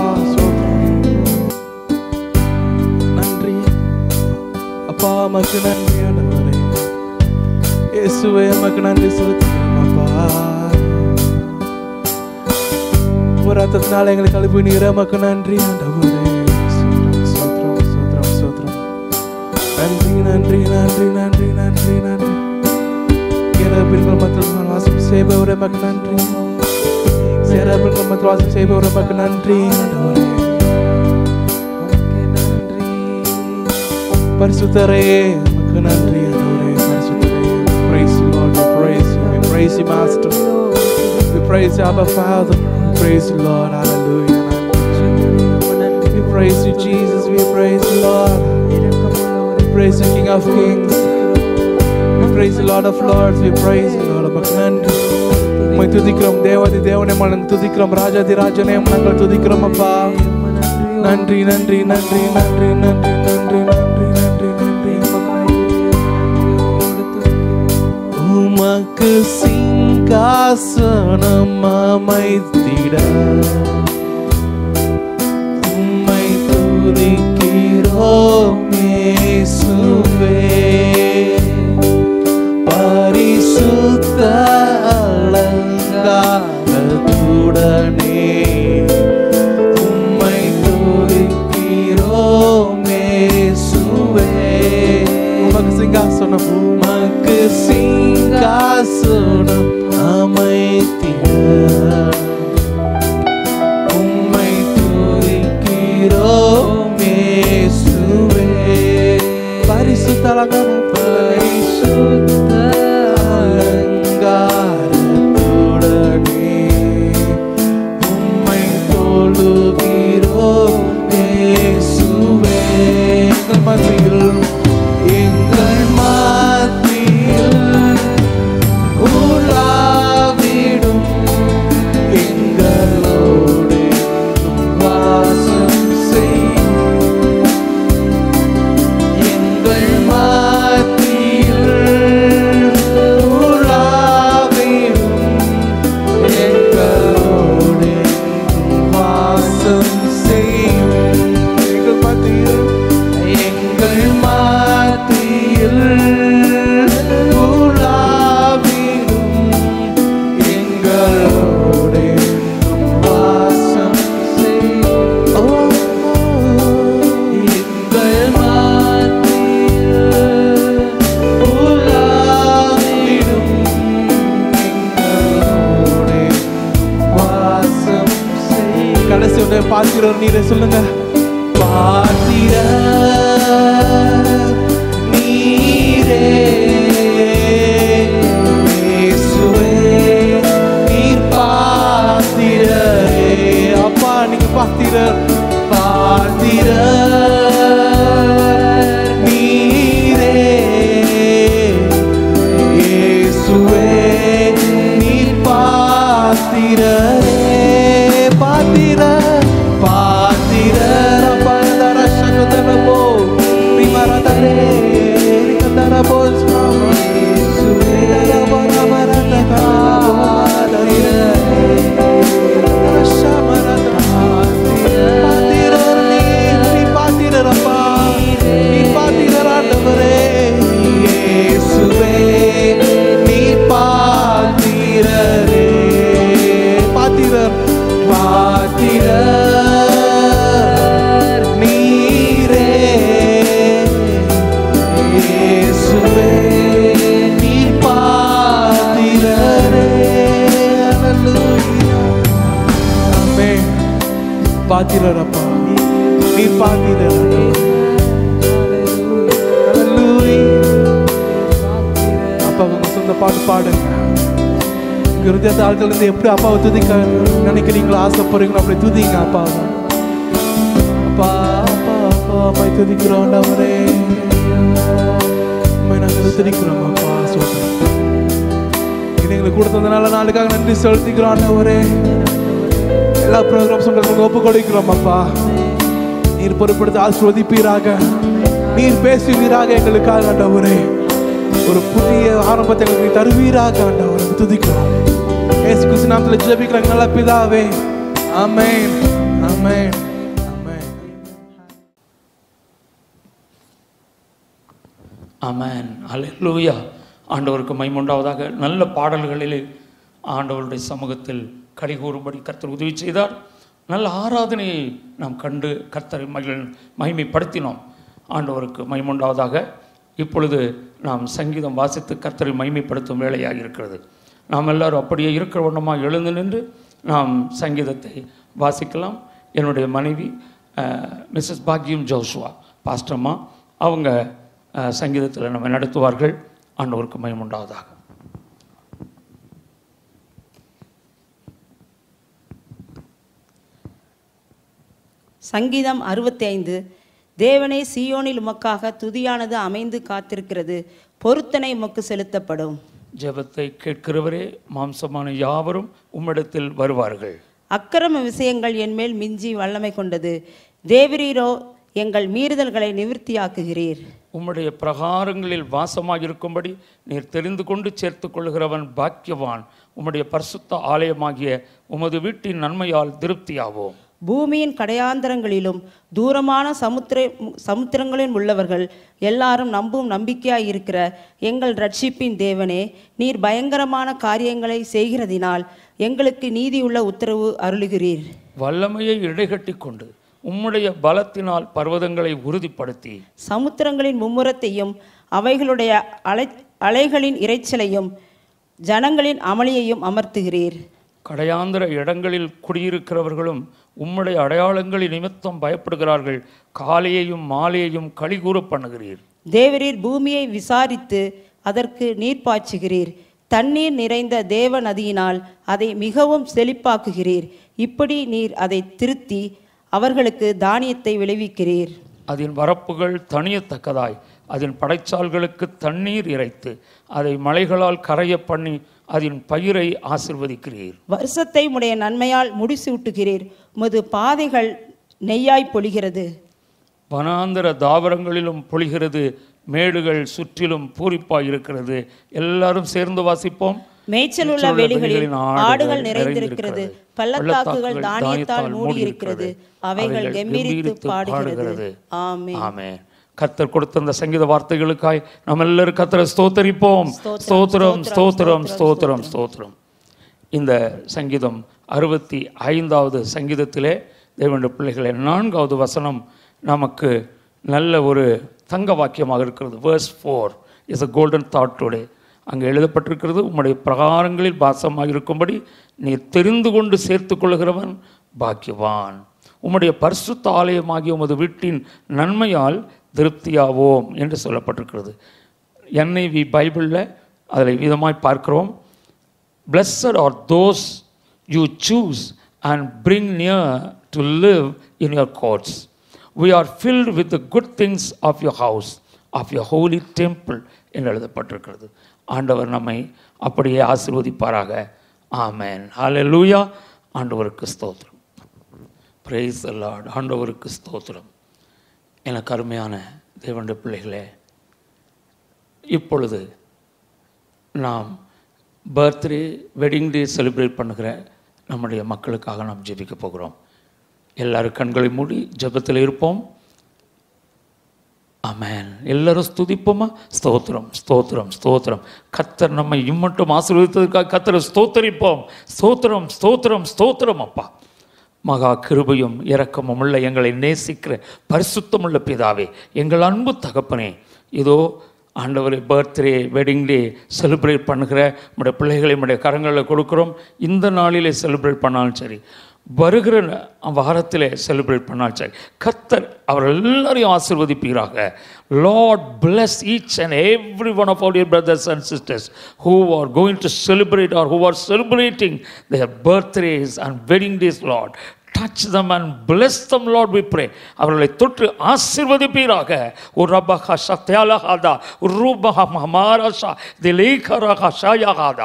நன்றி அப்பா, உமக்கு நன்றி ஆண்டவரே. இயேசுவே உமக்கு நன்றி செலுத்துகிறோம் அப்பா. உங்க ரத்தத்தினால எங்களை கழுவி நீர் உமக்கு நன்றி ஆண்டவரே. சோத்ரம் சோத்ரம் சோத்ரம். நன்றி நன்றி நன்றி நன்றி நன்றி நன்றி. சேரபின்கள் மற்றும் வாசம் செய்பவரே உமக்கு நன்றி. சேரபின்கள் மற்றும் வாசம் செய்பவரே உமக்கு நன்றி ஆண்டவரே. பரிசுத்தரே உமக்கு நன்றி ஆண்டவரே. பரிசுத்தரே, praise you Lord, we praise you, we praise you Master, we praise you Abba Father, we praise you Lord, hallelujah. We praise you Jesus, we praise you Lord, we praise you King of Kings, we praise you Lord of Lords, we praise you Lord. உமக்கு நன்றி. உம்மை துதிக்கிறோம் தேவாதி தேவனே, நாங்கள் துதிக்கிறோம் ராஜாதி ராஜனே, நாங்கள் துதிக்கிறோம் அப்பா. நன்றி நன்றி நன்றி நன்றி நன்றி நன்றி நன்றி நன்றி நன்றி. உமக்கு சிங்காசனம் அமைத்திட உம்மை துதிக்கிறோம் இயேசுவே. பரிசுத்த அலங்காரத்துடனே உம்மை துதிக்கிறோம் இயேசுவே. உமக்கு சிங்காசனம், உமக்கு சிங்காசனம் அமைத்திட உம்மை துதிக்கிறோம் இயேசுவே. பரிசுத்த அலங்காரத்துடனே உம்மை தொழுகிறோம் இயேசுவே. எங்கள் மத்தியில், எங்கள் மத்தியில் உலாவிடும் எங்களோடு வாசம் செய்யும். எங்கள் மத்தியில் உலாவிடும் எங்களோடு கடைசி ஒன்று பாத்திரர் நீரே சொல்லுங்க. பாத்திரர் நீரே இயேசுவே நீர் பாத்திரரே. அப்பா நீங்க பாத்திரர். பாத்திரர் நீரே இயேசுவே நீர் பாத்திரரே. பாத்திரர் பாத்திரர் பரதர சகதரபோ பிமரதரே நிகதரபோ ஸ்மாமா இயேசுவே ரபரபரதகாரே ரஷமரதா. பாத்திரர் நீ பாத்திரரப்பா நீ பாத்திரராண்டவரே இயேசுவே நீ பாத்திரரே. பாத்திரர் பாத்திரர் நீரே இயேசுவே நீ பாத்திரரே. ஹல்லேலூயா. ஆமென். பாத்திரரப்பா நீ பாத்திரர். ஹல்லேலூயா. அப்பா உங்க சொந்த பாட்டு பாடுங்க. இருதயத்தை ஆட்கள் எப்படி அப்பாவை துதிக்க நினைக்கிறீங்களோ, ஆசைப்படுறீங்களோ அப்படி துதிங்க அப்பா. அப்பா அப்பா அப்பா அம்மா துதிக்கிறோம் ஆண்டவரே. அம்மா நாங்கள் துதிக்கிறோம் அப்பா. சொல்றேன் இது எங்களுக்கு கொடுத்ததுனால நாளுக்காக நன்றி செலுத்திக்கிறோம் ஆண்டவரே. எல்லா ப்ரோக்ராம்ஸ் உங்களுக்கு ஒப்பு கொடுக்கிறோம் அப்பா. நீர் பொறுப்படுத்த ஆசீர்வதிப்பீராக, நீர் பேசுவீராக எங்களுக்காக ஆண்டவரே. ஒரு புதிய ஆரம்பத்தை எங்களுக்கு தருவீராக ஆண்டவரே. துதிக்கிறோம் இயேசு கிறிஸ்து நாமத்தில் ஜெபிக்கிறோம் நல்ல பிதாவே. ஆமென் ஆமென் ஆமென் ஆமென். அல்லேலூயா. ஆண்டவருக்கு மகிமை உண்டாவதாக. நல்ல பாடல்களிலே ஆண்டவருடைய சமூகத்தில் கலிகூறும்படி கர்த்தர் உதவி செய்தார். நல்ல ஆராதனையை நாம் கண்டு கர்த்தரை மகிமைப்படுத்தினோம். ஆண்டவருக்கு மகிமை உண்டாவதாக. இப்பொழுது நாம் சங்கீதம் வாசித்து கர்த்தரை மகிமைப்படுத்தும் வேலையாக இருக்கிறது. நாம் எல்லாரும் அப்படியே இருக்கிற வண்ணமாக எழுந்து நின்று நாம் சங்கீதத்தை வாசிக்கலாம். என்னுடைய மனைவி மிஸ்ஸஸ் பாக்யம் ஜோஷுவா பாஸ்டர்மா அவங்க சங்கீதத்தில் நம்ம நடத்துவார்கள். ஆண்டவருக்கு மகிமை உண்டாவதாக. சங்கீதம் 65. தேவனே, சீயோனில் உமக்காக துதியானது அமைந்து காத்திருக்கிறது, பொருத்தனை உமக்கு செலுத்தப்படும். ஜெபத்தை கேட்கிறவரே, மாம்சமான யாவரும் உம்மிடத்தில் வருவார்கள். அக்கிரம விஷயங்கள் என்மேல் மிஞ்சி வல்லமை கொண்டது, தேவரீரோ எங்கள் மீறுதல்களை நிவர்த்தியாக்குகிறீர். உம்முடைய பிரகாரங்களில் வாசமாக இருக்கும்படி நீர் தெரிந்து கொண்டு சேர்த்து கொள்கிறவன் பாக்கியவான். உம்முடைய பரிசுத்த ஆலயமாகிய உமது வீட்டின் நன்மையால் திருப்தியாவோம். பூமியின் கடையாந்தரங்களிலும் தூரமான சமுத்திரங்களில் உள்ளவர்கள் எல்லாரும் நம்பும் நம்பிக்கையாய் இருக்கிற எங்கள் ரட்சிப்பின் தேவனே, நீர் பயங்கரமான காரியங்களை செய்கிறதினால் எங்களுக்கு நீதியுள்ள உத்தரவு அருளுகிறீர். வல்லமையை இடைகட்டி கொண்டு உம்முடைய பலத்தினால் பர்வதங்களை உறுதிப்படுத்தி சமுத்திரங்களின் மும்முரத்தையும் அவைகளுடைய அலைகளின் இரைச்சலையும் ஜனங்களின் அமளியையும் அமர்த்துகிறீர். கடையாந்திர இடங்களில் குடியிருக்கிறவர்களும் உம்முடைய அடையாளங்களின் நிமித்தம் பயப்படுகிறார்கள். காலையையும் மாலையையும் களிகூற பண்ணுகிறீர். தேவரீர் பூமியை விசாரித்து அதற்கு நீர் பாய்ச்சுகிறீர். தண்ணீர் நிறைந்த தேவ நதியினால் அதை மிகவும் செழிப்பாக்குகிறீர். இப்படி நீர் அதை திருத்தி அவர்களுக்கு தானியத்தை விளைவிக்கிறீர். அதன் வரப்புகள் தணியத்தக்கதாய் அதன் படைச்சால்களுக்கு தண்ணீர் இறைத்து அதை மலைகளால் கரைய பண்ணி அதன் பயிரை ஆசிர்வதிக்கிறீர். வருஷத்தை உடைய நன்மையால் முடிசூட்டுகிறீர். உமது பாதைகள் நெய்யாய் பொழிகிறது. வனாந்தர தாவரங்களிலும் பொழிகிறது. மேடுகள் சுற்றிலும் பூரிப்பாய் இருக்கிறது. எல்லாரும் சேர்ந்து வாசிப்போம். மேய்ச்சல் உள்ள வெளிகளில் ஆடுகள் நிறைந்திருக்கிறது. பள்ளத்தாக்குகள் தானியத்தால் மூடியிருக்கிறது. அவைகள் கம்பீரித்து பாடுகிறது. ஆமென். ஆமென். கர்த்தர் கொடுத்த அந்த சங்கீத வார்த்தைகளுக்காய் நம்ம எல்லாரும் கர்த்தரை ஸ்தோத்தரிப்போம். ஸ்தோத்திரம் ஸ்தோத்திரம் ஸ்தோத்திரம் ஸ்தோத்திரம். இந்த சங்கீதம் 65வது சங்கீதத்திலே தேவனுடைய பிள்ளைகளே 4வது வசனம் நமக்கு நல்ல ஒரு தங்க வாக்கியமாக இருக்கிறது. verse 4 is a golden thought today. அங்கே எழுதப்பட்டிருக்கிறது, உம்முடைய பிரகாரங்களில் வாசமாக இருக்கும்படி நீ தெரிந்து கொண்டு சேர்த்து கொள்கிறவன் பாக்கியவான். உம்முடைய பரிசுத்த ஆலயமாகிய உமது வீட்டின் நன்மையால் திருப்தியாவோம் என்று சொல்லப்பட்டிருக்கிறது. NIV பைபிளில் அதில் விதமாய் பார்க்கிறோம், Blessed are those you choose and bring near to live in your courts. We are filled with the good things of your house, of your holy temple என்று எழுதப்பட்டிருக்கிறது. ஆண்டவர் நம்மை அப்படியே ஆசீர்வதிப்பாராக. ஆமென். ஹல்லேலூயா. ஆண்டவருக்கு ஸ்தோத்திரம். Praise the lord. ஆண்டவருக்கு ஸ்தோத்திரம். எனக்கு அருமையான தேவனுடைய பிள்ளைகளே, இப்பொழுது நாம் பர்த்டே வெட்டிங் டே செலிப்ரேட் பண்ணுகிற நம்முடைய மக்களுக்காக நாம் ஜெபிக்க போகிறோம். எல்லாரும் கண்களை மூடி ஜெபத்தில் இருப்போம். ஆமென். எல்லாரும் ஸ்துதிப்போமா? ஸ்தோத்திரம், ஸ்தோத்திரம், ஸ்தோத்திரம். கர்த்தர் நம்மை இம்மட்டும் ஆசீர்வதித்ததற்காக கர்த்தரை ஸ்தோத்தரிப்போம். ஸ்தோத்திரம், ஸ்தோத்திரம், ஸ்தோத்திரம். அப்பா, மகா கிருபையும் இரக்கமும் உள்ள எங்களை நேசிக்கிற பரிசுத்தமுள்ள பிதாவே, எங்கள் அன்பு தகப்பனே, இதோ ஆண்டவரை பர்த்டே வெட்டிங் டே செலிப்ரேட் பண்ணுகிற நம்முடைய பிள்ளைகளை நம்முடைய கரங்களில் கொடுக்குறோம். இந்த நாளிலே செலிப்ரேட் பண்ணாலும் சரி, வருகிற வாரத்தில் செலிப்ரேட் பண்ணாலும் சரி, கர்த்தர் அவர்கள் எல்லாரையும் ஆசீர்வதிப்பீராக. Lord, bless each and every one of our dear brothers and sisters who are going to celebrate or who are celebrating their birthdays and wedding days, Lord. Touch them and bless them, Lord, we pray. அவர்களை தொற்று ஆசீர்வதிப்பீராக. உரபஹ சத்யாலஹாதா உருபஹ மஹமாரஷா திலேகரஹ ஷாயஹாதா.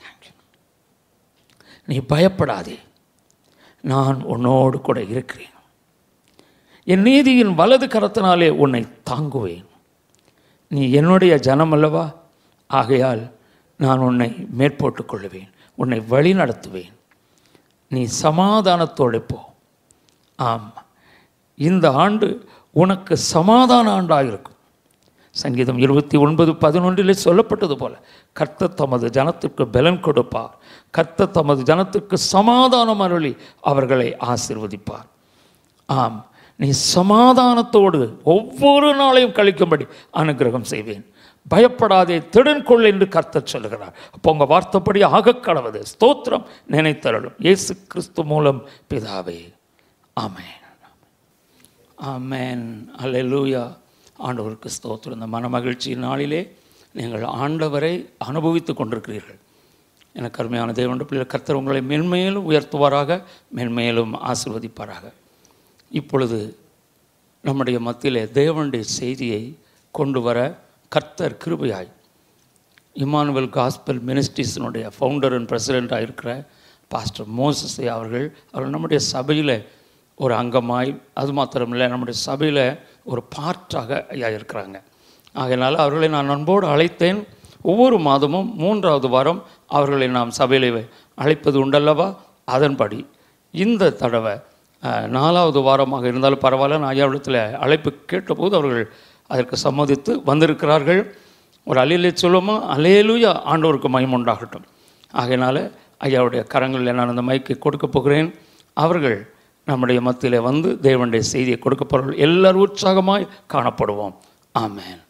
நீ பயப்படாதே, நான் உன்னோடு கூட இருக்கிறேன். என் நீதியின் வலது கரத்தினாலே உன்னை தாங்குவேன். நீ என்னுடைய ஜனம் அல்லவா, ஆகையால் நான் உன்னை மேற்போட்டுக் கொள்ளுவேன், உன்னை வழி நடத்துவேன். நீ சமாதானத்தோடு போ. ஆம், இந்த ஆண்டு உனக்கு சமாதான ஆண்டாக இருக்கும். சங்கீதம் 29:11 சொல்லப்பட்டது போல, கர்த்தர் தமது ஜனத்திற்கு பலன் கொடுப்பார், கர்த்தர் தமது ஜனத்திற்கு சமாதானம் அருளி அவர்களை ஆசீர்வதிப்பார். ஆம், நீ சமாதானத்தோடு ஒவ்வொரு நாளையும் கழிக்கும்படி அனுக்கிரகம் செய்வேன். பயப்படாதே, திடன் கொள் என்று கர்த்தர் சொல்லுகிறார். அப்போ உங்கள் வார்த்தைப்படி ஆகக் கடவது. ஸ்தோத்திரம், நினைத்தருளும் இயேசு கிறிஸ்து மூலம் பிதாவே. ஆமென், ஆமென், அல்லேலூயா. ஆண்டவருக்கு ஸ்தோத்திரம். இந்த மனமகிழ்ச்சியின் நாளிலே நீங்கள் ஆண்டவரை அனுபவித்து கொண்டிருக்கிறீர்கள். எனக்கு அருமையான தேவனுடைய பிள்ளைகள், கர்த்தர் உங்களை மென்மேலும் உயர்த்துவாராக, மென்மேலும் ஆசீர்வதிப்பாராக. இப்பொழுது நம்முடைய மத்தியிலே தேவனுடைய செய்தியை கொண்டு வர கர்த்தர் கிருபையாய் இம்மானுவேல் காஸ்பல் மினிஸ்ட்ரீஸினுடைய ஃபவுண்டர் அண்ட் பிரசிடெண்ட்டாக இருக்கிற பாஸ்டர் மோசஸ் அவர்கள் நம்முடைய சபையில் ஒரு அங்கமாய், அது மாத்திரமில்லை, நம்முடைய சபையில் ஒரு பார்ட்டாக ஐயா இருக்கிறாங்க. ஆகையினால அவர்களை நான் அன்போடு அழைத்தேன். ஒவ்வொரு மாதமும் 3வது வாரம் அவர்களை நாம் சபையில் அழைப்பது உண்டல்லவா. அதன்படி இந்த தடவை 4வது வாரமாக இருந்தாலும் பரவாயில்ல, நான் ஐயாவிடத்தில் அழைப்பு கேட்டபோது அவர்கள் அதற்கு சம்மதித்து வந்திருக்கிறார்கள். ஒரு அல்லேலூயா சொல்லுமா? அல்லேலூயா. ஆண்டவருக்கு மகிமை உண்டாகட்டும். ஆகையினால ஐயாவுடைய கரங்களில் நான் அந்த மைக்கை கொடுக்க போகிறேன். அவர்கள் நம்முடைய மத்தியில் வந்து தேவனுடைய செய்தியை கொடுக்க போகிறவர்கள் எல்லாரும் உற்சாகமாய் காணப்படுவோம். ஆமென்.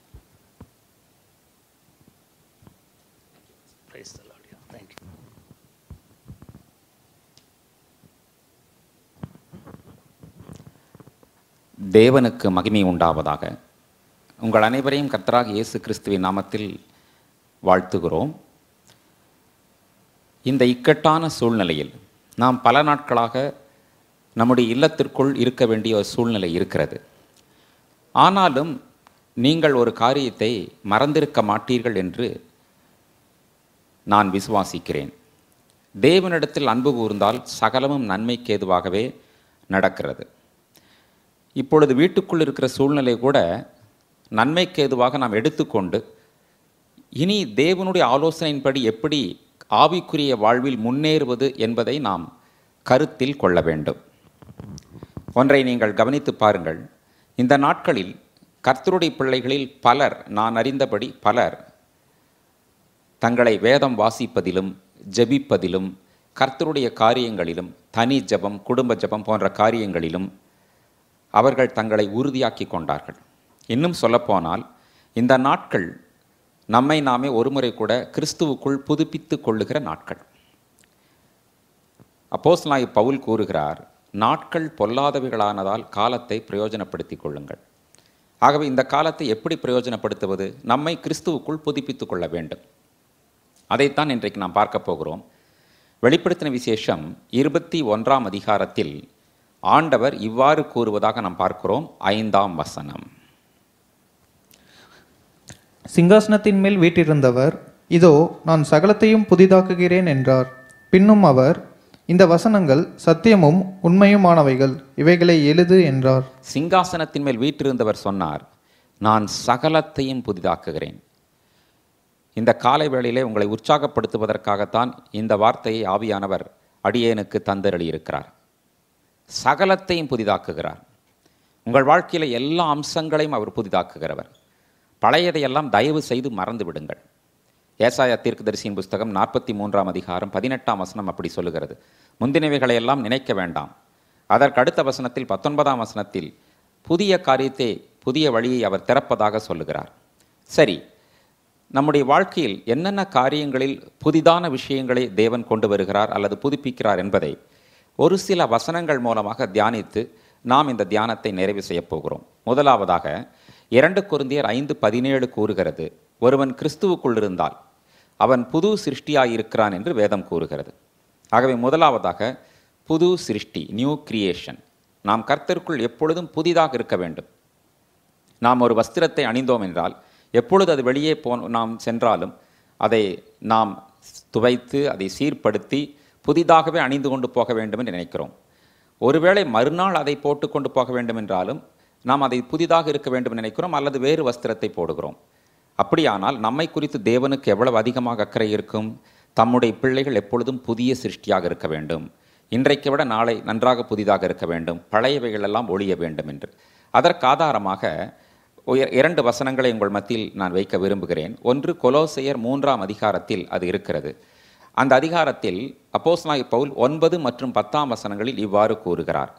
தேவனுக்கு மகிமை உண்டாவதாக. உங்கள் அனைவரையும் கர்த்தராகிய இயேசு கிறிஸ்துவின் நாமத்தில் வாழ்த்துகிறோம். இந்த இக்கட்டான சூழ்நிலையில் நாம் பல நாட்களாக நம்முடைய இல்லத்திற்குள் இருக்க வேண்டிய ஒரு சூழ்நிலை இருக்கிறது. ஆனாலும் நீங்கள் ஒரு காரியத்தை மறந்திருக்க மாட்டீர்கள் என்று நான் விசுவாசிக்கிறேன். தேவனிடத்தில் அன்பு கூர்ந்தால் சகலமும் நன்மைக்கு ஏதுவாகவே நடக்கிறது. இப்பொழுது வீட்டுக்குள் இருக்கிற சூழ்நிலை கூட நன்மைக்கு ஏதுவாக நாம் எடுத்துக்கொண்டு இனி தேவனுடைய ஆலோசனையின்படி எப்படி ஆவிக்குரிய வாழ்வில் முன்னேறுவது என்பதை நாம் கருத்தில் கொள்ள வேண்டும். ஒன்றை நீங்கள் கவனித்து பாருங்கள். இந்த நாட்களில் கர்த்தருடைய பிள்ளைகளில் பலர், நான் அறிந்தபடி பலர், தங்களை வேதம் வாசிப்பதிலும் ஜெபிப்பதிலும் கர்த்தருடைய காரியங்களிலும், தனி ஜெபம், குடும்ப ஜெபம் போன்ற காரியங்களிலும் அவர்கள் தங்களை உறுதியாக்கி கொண்டார்கள். இன்னும் சொல்லப்போனால் இந்த நாட்கள் நம்மை நாமே ஒருமுறை கூட கிறிஸ்துவுக்குள் புதுப்பித்து கொள்ளுகிற நாட்கள். அப்போஸ்தலனாகிய பவுல் கூறுகிறார், நாட்கள் பொல்லாதவைகளானதால் காலத்தை பிரயோஜனப்படுத்திக் கொள்ளுங்கள். ஆகவே இந்த காலத்தை எப்படி பிரயோஜனப்படுத்துவது? நம்மை கிறிஸ்துவுக்குள் புதுப்பித்துக் கொள்ள வேண்டும். அதைத்தான் இன்றைக்கு நாம் பார்க்க போகிறோம். வெளிப்படுத்தின விசேஷம் 21ஆம் அதிகாரத்தில் ஆண்டவர் இவ்வாறு கூறுவதாக நாம் பார்க்கிறோம். 5ஆம் வசனம். சிங்காசனத்தின் மேல் வீற்றிருந்தவர், இதோ நான் சகலத்தையும் புதிதாக்குகிறேன் என்றார். பின்னும் அவர், இந்த வசனங்கள் சத்தியமும் உண்மையுமானவைகள், இவைகளை எழுது என்றார். சிங்காசனத்தின் மேல் வீற்றிருந்தவர் சொன்னார், நான் சகலத்தையும் புதிதாக்குகிறேன். இந்த காலை வேளையிலே உங்களை உற்சாகப்படுத்துவதற்காகத்தான் இந்த வார்த்தையை ஆவியானவர் அடியேனுக்கு தந்தருளியிருக்கிறார். சகலத்தையும் புதிதாக்குகிறார். உங்கள் வாழ்க்கையில் எல்லா அம்சங்களையும் அவர் புதிதாக்குகிறவர். பழையதையெல்லாம் தயவு செய்து மறந்து விடுங்கள். ஏசாயா தீர்க்கதரிசியின் புஸ்தகம் 43ஆம் அதிகாரம் 18ஆம் வசனம் அப்படி சொல்லுகிறது. முந்தினவைகளை எல்லாம் நினைக்க வேண்டாம். அதற்கு அடுத்த வசனத்தில் 19ஆம் வசனத்தில் புதிய காரியத்தை, புதிய வழியை அவர் திறப்பதாக சொல்லுகிறார். சரி, நம்முடைய வாழ்க்கையில் என்னென்ன காரியங்களில் புதிதான விஷயங்களை தேவன் கொண்டு வருகிறார் அல்லது புதுப்பிக்கிறார் என்பதை ஒரு சில வசனங்கள் மூலமாக தியானித்து நாம் இந்த தியானத்தை நிறைவு செய்யப் போகிறோம். முதலாவதாக 2 கொரிந்தியர் 5:17 கூறுகிறது, ஒருவன் கிறிஸ்துவுக்குள் இருந்தால் அவன் புது சிருஷ்டியாயிருக்கிறான் என்று வேதம் கூறுகிறது. ஆகவே முதலாவதாக புது சிருஷ்டி, நியூ கிரியேஷன். நாம் கர்த்தருக்குள் எப்பொழுதும் புதிதாக இருக்க வேண்டும். நாம் ஒரு வஸ்திரத்தை அணிந்தோம் என்றால் எப்பொழுது அது வெளியே நாம் சென்றாலும் அதை நாம் துவைத்து அதை சீர்படுத்தி புதிதாகவே அணிந்து கொண்டு போக வேண்டும் என்று நினைக்கிறோம். ஒருவேளை மறுநாள் அதை போட்டு கொண்டு போக வேண்டும் என்றாலும் நாம் அதை புதிதாக இருக்க வேண்டும் என்று நினைக்கிறோம், அல்லது வேறு வஸ்திரத்தை போடுகிறோம். அப்படியானால் நம்மை குறித்து தேவனுக்கு எவ்வளவு அதிகமாக அக்கறை இருக்கும்? தம்முடைய பிள்ளைகள் எப்பொழுதும் புதிய சிருஷ்டியாக இருக்க வேண்டும். இன்றைக்கு விட நாளை நன்றாக புதிதாக இருக்க வேண்டும், பழையவைகள் எல்லாம் ஒழிய வேண்டும் என்று. அதற்கு ஆதாரமாக 2 வசனங்களை உங்கள் மத்தியில் நான் வைக்க விரும்புகிறேன். ஒன்று கொலோசையர் 3ஆம் அதிகாரத்தில் அது இருக்கிறது. அந்த அதிகாரத்தில் அப்போஸ்தலனாகிய பவுல் 9 மற்றும் 10ஆம் வசனங்களில் இவ்வாறு கூறுகிறார்,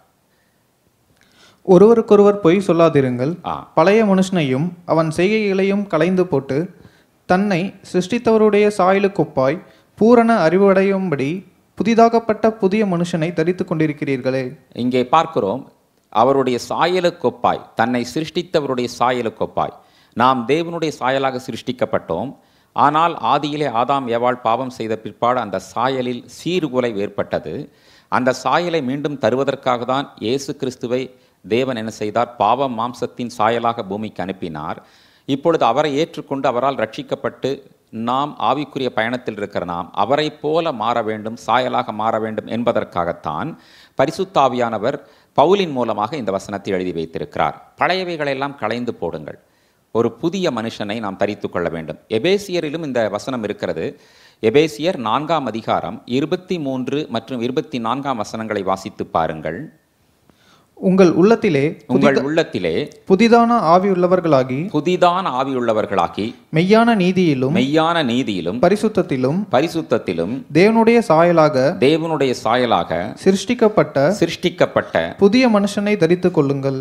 ஒருவருக்கொருவர் பொய் சொல்லாதிருங்கள், பழைய மனுஷனையும் அவன் செய்கைகளையும் களைந்து போட்டு தன்னை சிருஷ்டித்தவருடைய சாயலுக்கொப்பாய் பூரண அறிவடையும்படி புதிதாகப்பட்ட புதிய மனுஷனை தரித்து கொண்டிருக்கிறீர்களே. இங்கே பார்க்கிறோம், அவருடைய சாயலுக்கொப்பாய், தன்னை சிருஷ்டித்தவருடைய சாயலுக்கொப்பாய். நாம் தேவனுடைய சாயலாக சிருஷ்டிக்கப்பட்டோம். ஆனால் ஆதியிலே ஆதாம் ஏவாள் பாவம் செய்த பிற்பாடு அந்த சாயலில் சீர்குலைவு ஏற்பட்டது. அந்த சாயலை மீண்டும் தருவதற்காக தான் இயேசு கிறிஸ்துவை தேவன் என்ன செய்தார்? பாவம் மாம்சத்தின் சாயலாக பூமிக்கு அனுப்பினார். இப்பொழுது அவரை ஏற்றுக்கொண்டு அவரால் ரட்சிக்கப்பட்டு நாம் ஆவிக்குரிய பயணத்தில் இருக்கிற நாம் அவரை போல மாற வேண்டும், சாயலாக மாற வேண்டும் என்பதற்காகத்தான் பரிசுத்த ஆவியானவர் பவுலின் மூலமாக இந்த வசனத்தை எழுதி வைத்திருக்கிறார். பழையவைகளெல்லாம் களைந்து போடுங்கள், ஒரு புதிய மனுஷனை நாம் தரித்து கொள்ள வேண்டும். எபேசியரிலும் இந்த வசனம் இருக்கிறது. எபேசியர் 4ஆம் அதிகாரம் 23 மற்றும் 24ஆம் வசனங்களை வாசித்து பாருங்கள். உங்கள் உள்ளத்திலே புதிதான ஆவியுள்ளவர்களாகி மெய்யான நீதியிலும் பரிசுத்தத்திலும் தேவனுடைய சாயலாக சிருஷ்டிக்கப்பட்ட புதிய மனுஷனை தரித்துக்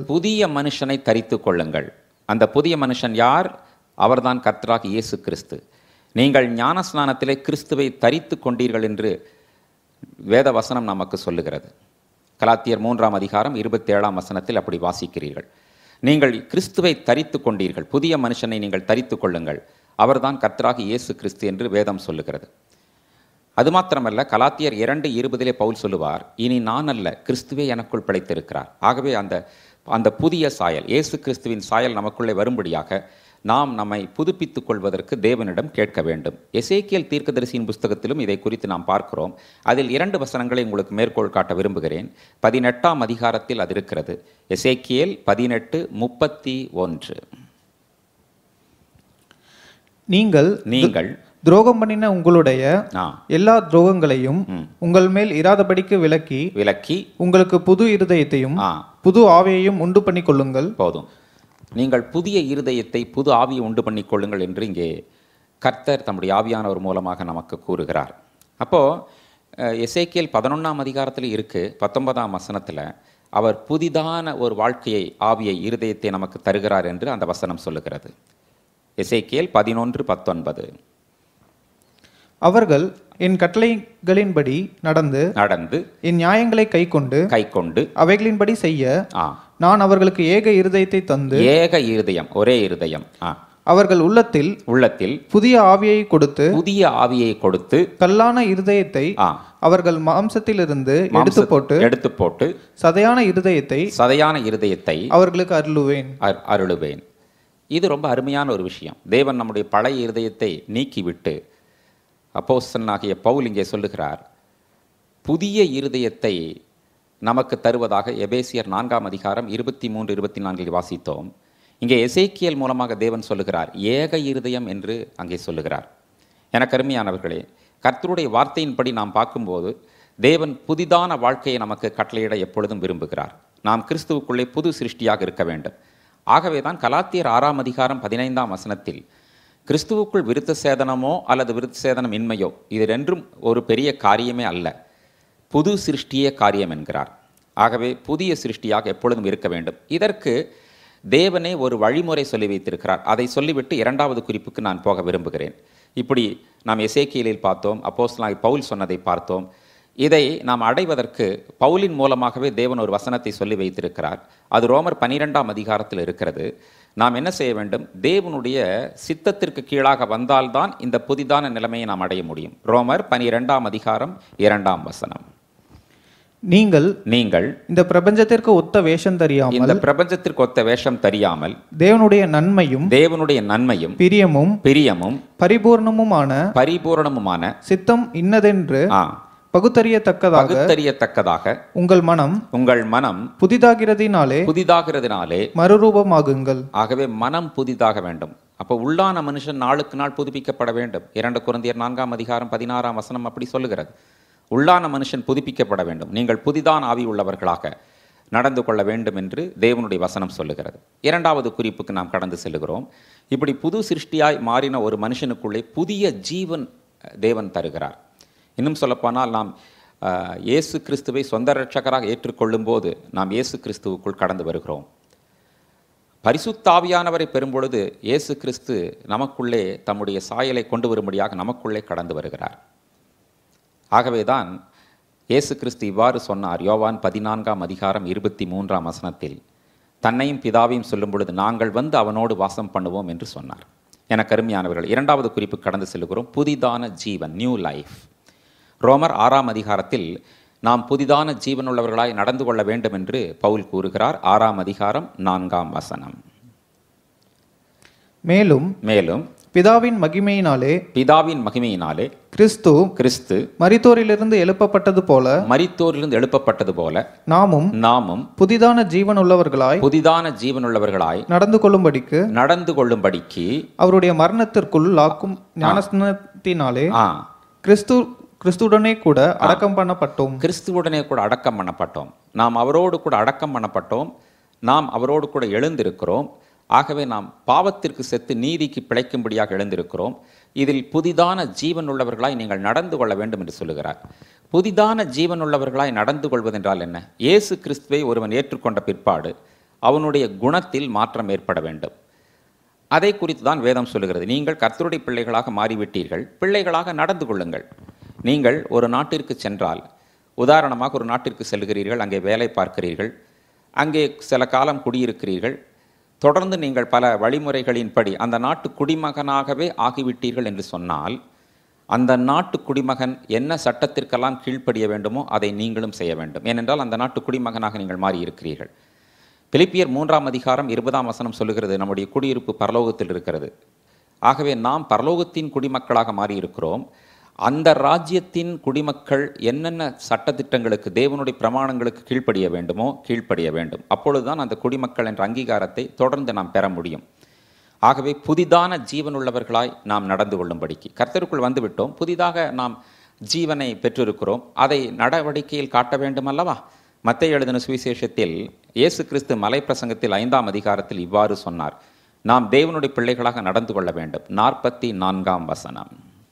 கொள்ளுங்கள். அந்த புதிய மனுஷன் யார்? அவர்தான் கர்த்தராகிய இயேசு கிறிஸ்து. நீங்கள் ஞான ஸ்நானத்திலே கிறிஸ்துவை தரித்து கொண்டீர்கள் என்று வேத வசனம் நமக்கு சொல்லுகிறது. கலாத்தியர் 3ஆம் அதிகாரம் 27ஆம் வசனத்தில் அப்படி வாசிக்கிறீர்கள். நீங்கள் கிறிஸ்துவை தரித்து கொண்டீர்கள், புதிய மனுஷனை நீங்கள் தரித்து கொள்ளுங்கள், அவர்தான் கர்த்தராகிய இயேசு கிறிஸ்து என்று வேதம் சொல்லுகிறது. அது மாத்திரமல்ல, கலாத்தியர் 2:20 பவுல் சொல்லுவார், இனி நான் அல்ல, கிறிஸ்துவே எனக்குள் பிழைத்திருக்கிறார். ஆகவே அந்த புதிய சாயல், இயேசு கிறிஸ்துவின் சாயல் நமக்குள்ளே வரும்படியாக நாம் நம்மை புதுப்பித்துக் கொள்வதற்கு தேவனிடம் கேட்க வேண்டும். எசேக்கியேல் தீர்க்கதரிசியின் புஸ்தகத்திலும் இதை குறித்து நாம் பார்க்கிறோம். அதில் 2 வசனங்களை உங்களுக்கு மேற்கோள் காட்ட விரும்புகிறேன். 18ஆம் அதிகாரத்தில் அது இருக்கிறது. எசேக்கியேல் 18:31. நீங்கள் துரோகம் பண்ணின உங்களுடைய எல்லா துரோகங்களையும் உங்கள் மேல் இராதபடிக்கு விலக்கி உங்களுக்கு புது இருதயத்தையும் புது ஆவியையும் உண்டு பண்ணி கொள்ளுங்கள். போதும், நீங்கள் புதிய இருதயத்தை புது ஆவியை உண்டு பண்ணி கொள்ளுங்கள் என்று இங்கே கர்த்தர் தம்முடைய ஆவியானவர் மூலமாக நமக்கு கூறுகிறார். அப்போது எசேக்கியேல் 11ஆம் அதிகாரத்தில் இருக்கு 19ஆம் வசனத்தில் அவர் புதிதான ஒரு வாழ்க்கையை, ஆவியை, இருதயத்தை நமக்கு தருகிறார் என்று அந்த வசனம் சொல்லுகிறது. எசேக்கியேல் 11:19. அவர்கள் என் கட்டளைகளின்படி நடந்து என் நியாயங்களை கைக்கொண்டு அவைகளின்படி செய்ய நான் அவர்களுக்கு ஏக இருதயத்தை தந்து, ஏக இருதயம், ஒரே இருதயம், அவர்கள் உள்ளத்தில் புதிய ஆவியை கொடுத்து கல்லான இருதயத்தை அவர்கள் மாம்சத்திலிருந்து எடுத்து போட்டு சதையான இருதயத்தை அவர்களுக்கு அருளுவேன். இது ரொம்ப அருமையான ஒரு விஷயம். தேவன் நம்முடைய பழைய இருதயத்தை நீக்கிவிட்டு, அப்போஸ்தலனாகிய பவுல் இங்கே சொல்லுகிறார், புதிய இருதயத்தை நமக்கு தருவதாக எபேசியர் 4:23-24 வாசித்தோம். இங்கே எசேக்கியேல் மூலமாக தேவன் சொல்லுகிறார், ஏக இருதயம் என்று அங்கே சொல்லுகிறார். எனக்கு அருமையானவர்களே, கர்த்தருடைய வார்த்தையின்படி நாம் பார்க்கும்போது தேவன் புதிதான வாழ்க்கையை நமக்கு கட்டளையிட எப்பொழுதும் விரும்புகிறார். நாம் கிறிஸ்துவுக்குள்ளே புது சிருஷ்டியாக இருக்க வேண்டும். ஆகவே தான் கலாத்தியர் 6:15 கிறிஸ்துவுக்குள் விருத்த சேதனமோ அல்லது விருத்த சேதனம் இன்மையோ இது ரெண்டும் ஒரு பெரிய காரியமே அல்ல, புது சிருஷ்டியே காரியம் என்கிறார். ஆகவே புதிய சிருஷ்டியாக எப்பொழுதும் இருக்க வேண்டும். இதற்கு தேவனே ஒரு வழிமுறை சொல்லி வைத்திருக்கிறார். அதை சொல்லிவிட்டு 2வது குறிப்புக்கு நான் போக விரும்புகிறேன். இப்படி நாம் எசேக்கியேலில் பார்த்தோம், அப்போஸ்தலனாகிய பவுல் சொன்னதை பார்த்தோம். இதை நாம் அடைவதற்கு பவுலின் மூலமாகவே தேவன் ஒரு வசனத்தை சொல்லி வைத்திருக்கிறார். அது ரோமர் 12 இருக்கிறது. நாம் என்ன செய்ய வேண்டும்? தேவனுடைய சித்தத்திற்கு கீழாக வந்தால்தான் இந்த புதிதான நிலைமையை நாம் அடைய முடியும். ரோமர் 12 நீங்கள் இந்த பிரபஞ்சத்திற்கு ஒத்த வேஷம் தெரியாமல் தேவனுடைய நன்மையும் பிரியமும் பரிபூரணமுமான சித்தம் இன்னதென்று பகுத்தறியத்தக்கதாக உங்கள் மனம் புதிதாகிறதினாலே மறுரூபமாகுங்கள். ஆகவே மனம் புதிதாக வேண்டும். அப்போ உள்ளான மனுஷன் நாளுக்கு நாள் புதுப்பிக்கப்பட வேண்டும். 2 கொரிந்தியர் 4:16 அப்படி சொல்லுகிறது. உள்ளான மனுஷன் புதுப்பிக்கப்பட வேண்டும். நீங்கள் புதிதான ஆவி உள்ளவர்களாக நடந்து கொள்ள வேண்டும் என்று தேவனுடைய வசனம் சொல்லுகிறது. 2வது குறிப்புக்கு நாம் கடந்து செல்கிறோம். இப்படி புது சிருஷ்டியாய் மாறின ஒரு மனுஷனுக்குள்ளே புதிய ஜீவன் தேவன் தருகிறார். இன்னும் சொல்லப்போனால் நாம் இயேசு கிறிஸ்துவை சொந்த இரட்சகராக ஏற்றுக்கொள்ளும் போது நாம் இயேசு கிறிஸ்துவுக்குள் கடந்து வருகிறோம். பரிசுத்த ஆவியானவரை பெறும்பொழுது இயேசு கிறிஸ்து நமக்குள்ளே தம்முடைய சாயலை கொண்டு வரும்படியாக நமக்குள்ளே கடந்து வருகிறார். ஆகவேதான் இயேசு கிறிஸ்து இவ்வாறு சொன்னார். யோவான் 14:23 தன்னையும் பிதாவையும் சொல்லும் பொழுது நாங்கள் வந்து அவனோடு வாசம் பண்ணுவோம் என்று சொன்னார். எனக்கு அருமையானவர்கள், 2வது குறிப்பு கடந்து செல்கிறோம். புதிதான ஜீவன், நியூ லைஃப். ரோமர் 6 நாம் புதிதான ஜீவனுள்ளவர்களாய் நடந்து கொள்ள வேண்டும் என்று பவுல் கூறுகிறார். 6:4 மேலும் பிதாவின் மகிமையினாலே கிறிஸ்து மரித்தோரிலிருந்து எழுப்பப்பட்டது போல நாமும் புதிதான ஜீவனுள்ளவர்களாய் நடந்து கொள்ளும்படிக்கு அவருடைய மரணத்திற்குள் ஆக்கும் ஞானஸ்நானத்தினாலே கிறிஸ்துவுடனே கூட அடக்கம் பண்ணப்பட்டோம். நாம் அவரோடு கூட அடக்கம் பண்ணப்பட்டோம். நாம் அவரோடு கூட எழுந்திருக்கிறோம். ஆகவே நாம் பாவத்திற்கு செத்து நீதிக்கு பிழைக்கும்படியாக எழுந்திருக்கிறோம். இதில் புதிதான ஜீவன் உள்ளவர்களாய் நீங்கள் நடந்து கொள்ள வேண்டும் என்று சொல்லுகிறார். புதிதான ஜீவன் உள்ளவர்களாய் நடந்து கொள்வதென்றால் என்ன? இயேசு கிறிஸ்துவை ஒருவன் ஏற்றுக்கொண்ட பிற்பாடு அவனுடைய குணத்தில் மாற்றம் ஏற்பட வேண்டும். அதை குறித்து தான் வேதம் சொல்லுகிறது. நீங்கள் கர்த்தருடைய பிள்ளைகளாக மாறிவிட்டீர்கள், பிள்ளைகளாக நடந்து கொள்ளுங்கள். நீங்கள் ஒரு நாட்டிற்கு சென்றால், உதாரணமாக ஒரு நாட்டிற்கு செல்கிறீர்கள், அங்கே வேலை பார்க்கிறீர்கள், அங்கே சில காலம் குடியிருக்கிறீர்கள், தொடர்ந்து நீங்கள் பல வழிமுறைகளின்படி அந்த நாட்டு குடிமகனாகவே ஆகிவிட்டீர்கள் என்று சொன்னால், அந்த நாட்டு குடிமகன் என்ன சட்டத்திற்கெல்லாம் கீழ்ப்படிய வேண்டுமோ அதை நீங்களும் செய்ய வேண்டும். ஏனென்றால் அந்த நாட்டு குடிமகனாக நீங்கள் மாறியிருக்கிறீர்கள். பிலிப்பியர் 3:20 சொல்லுகிறது, நம்முடைய குடியிருப்பு பரலோகத்தில் இருக்கிறது. ஆகவே நாம் பரலோகத்தின் குடிமக்களாக மாறியிருக்கிறோம். அந்த ராஜ்யத்தின் குடிமக்கள் என்னென்ன சட்டத்திட்டங்களுக்கு, தேவனுடைய பிரமாணங்களுக்கு கீழ்ப்படிய வேண்டுமோ கீழ்ப்படிய வேண்டும். அப்பொழுதுதான் அந்த குடிமக்கள் என்ற அங்கீகாரத்தை தொடர்ந்து நாம் பெற முடியும். ஆகவே புதிதான ஜீவனுள்ளவர்களாய் நாம் நடந்து கொள்ளும்படிக்கு கர்த்தருக்குள் வந்துவிட்டோம். புதிதாக நாம் ஜீவனை பெற்றிருக்கிறோம். அதை நடவடிக்கையில் காட்ட வேண்டும் அல்லவா? மத்தேயு எழுதின சுவிசேஷத்தில் இயேசு கிறிஸ்து மலை பிரசங்கத்தில் 5 இவ்வாறு சொன்னார், நாம் தேவனுடைய பிள்ளைகளாக நடந்து கொள்ள வேண்டும். 44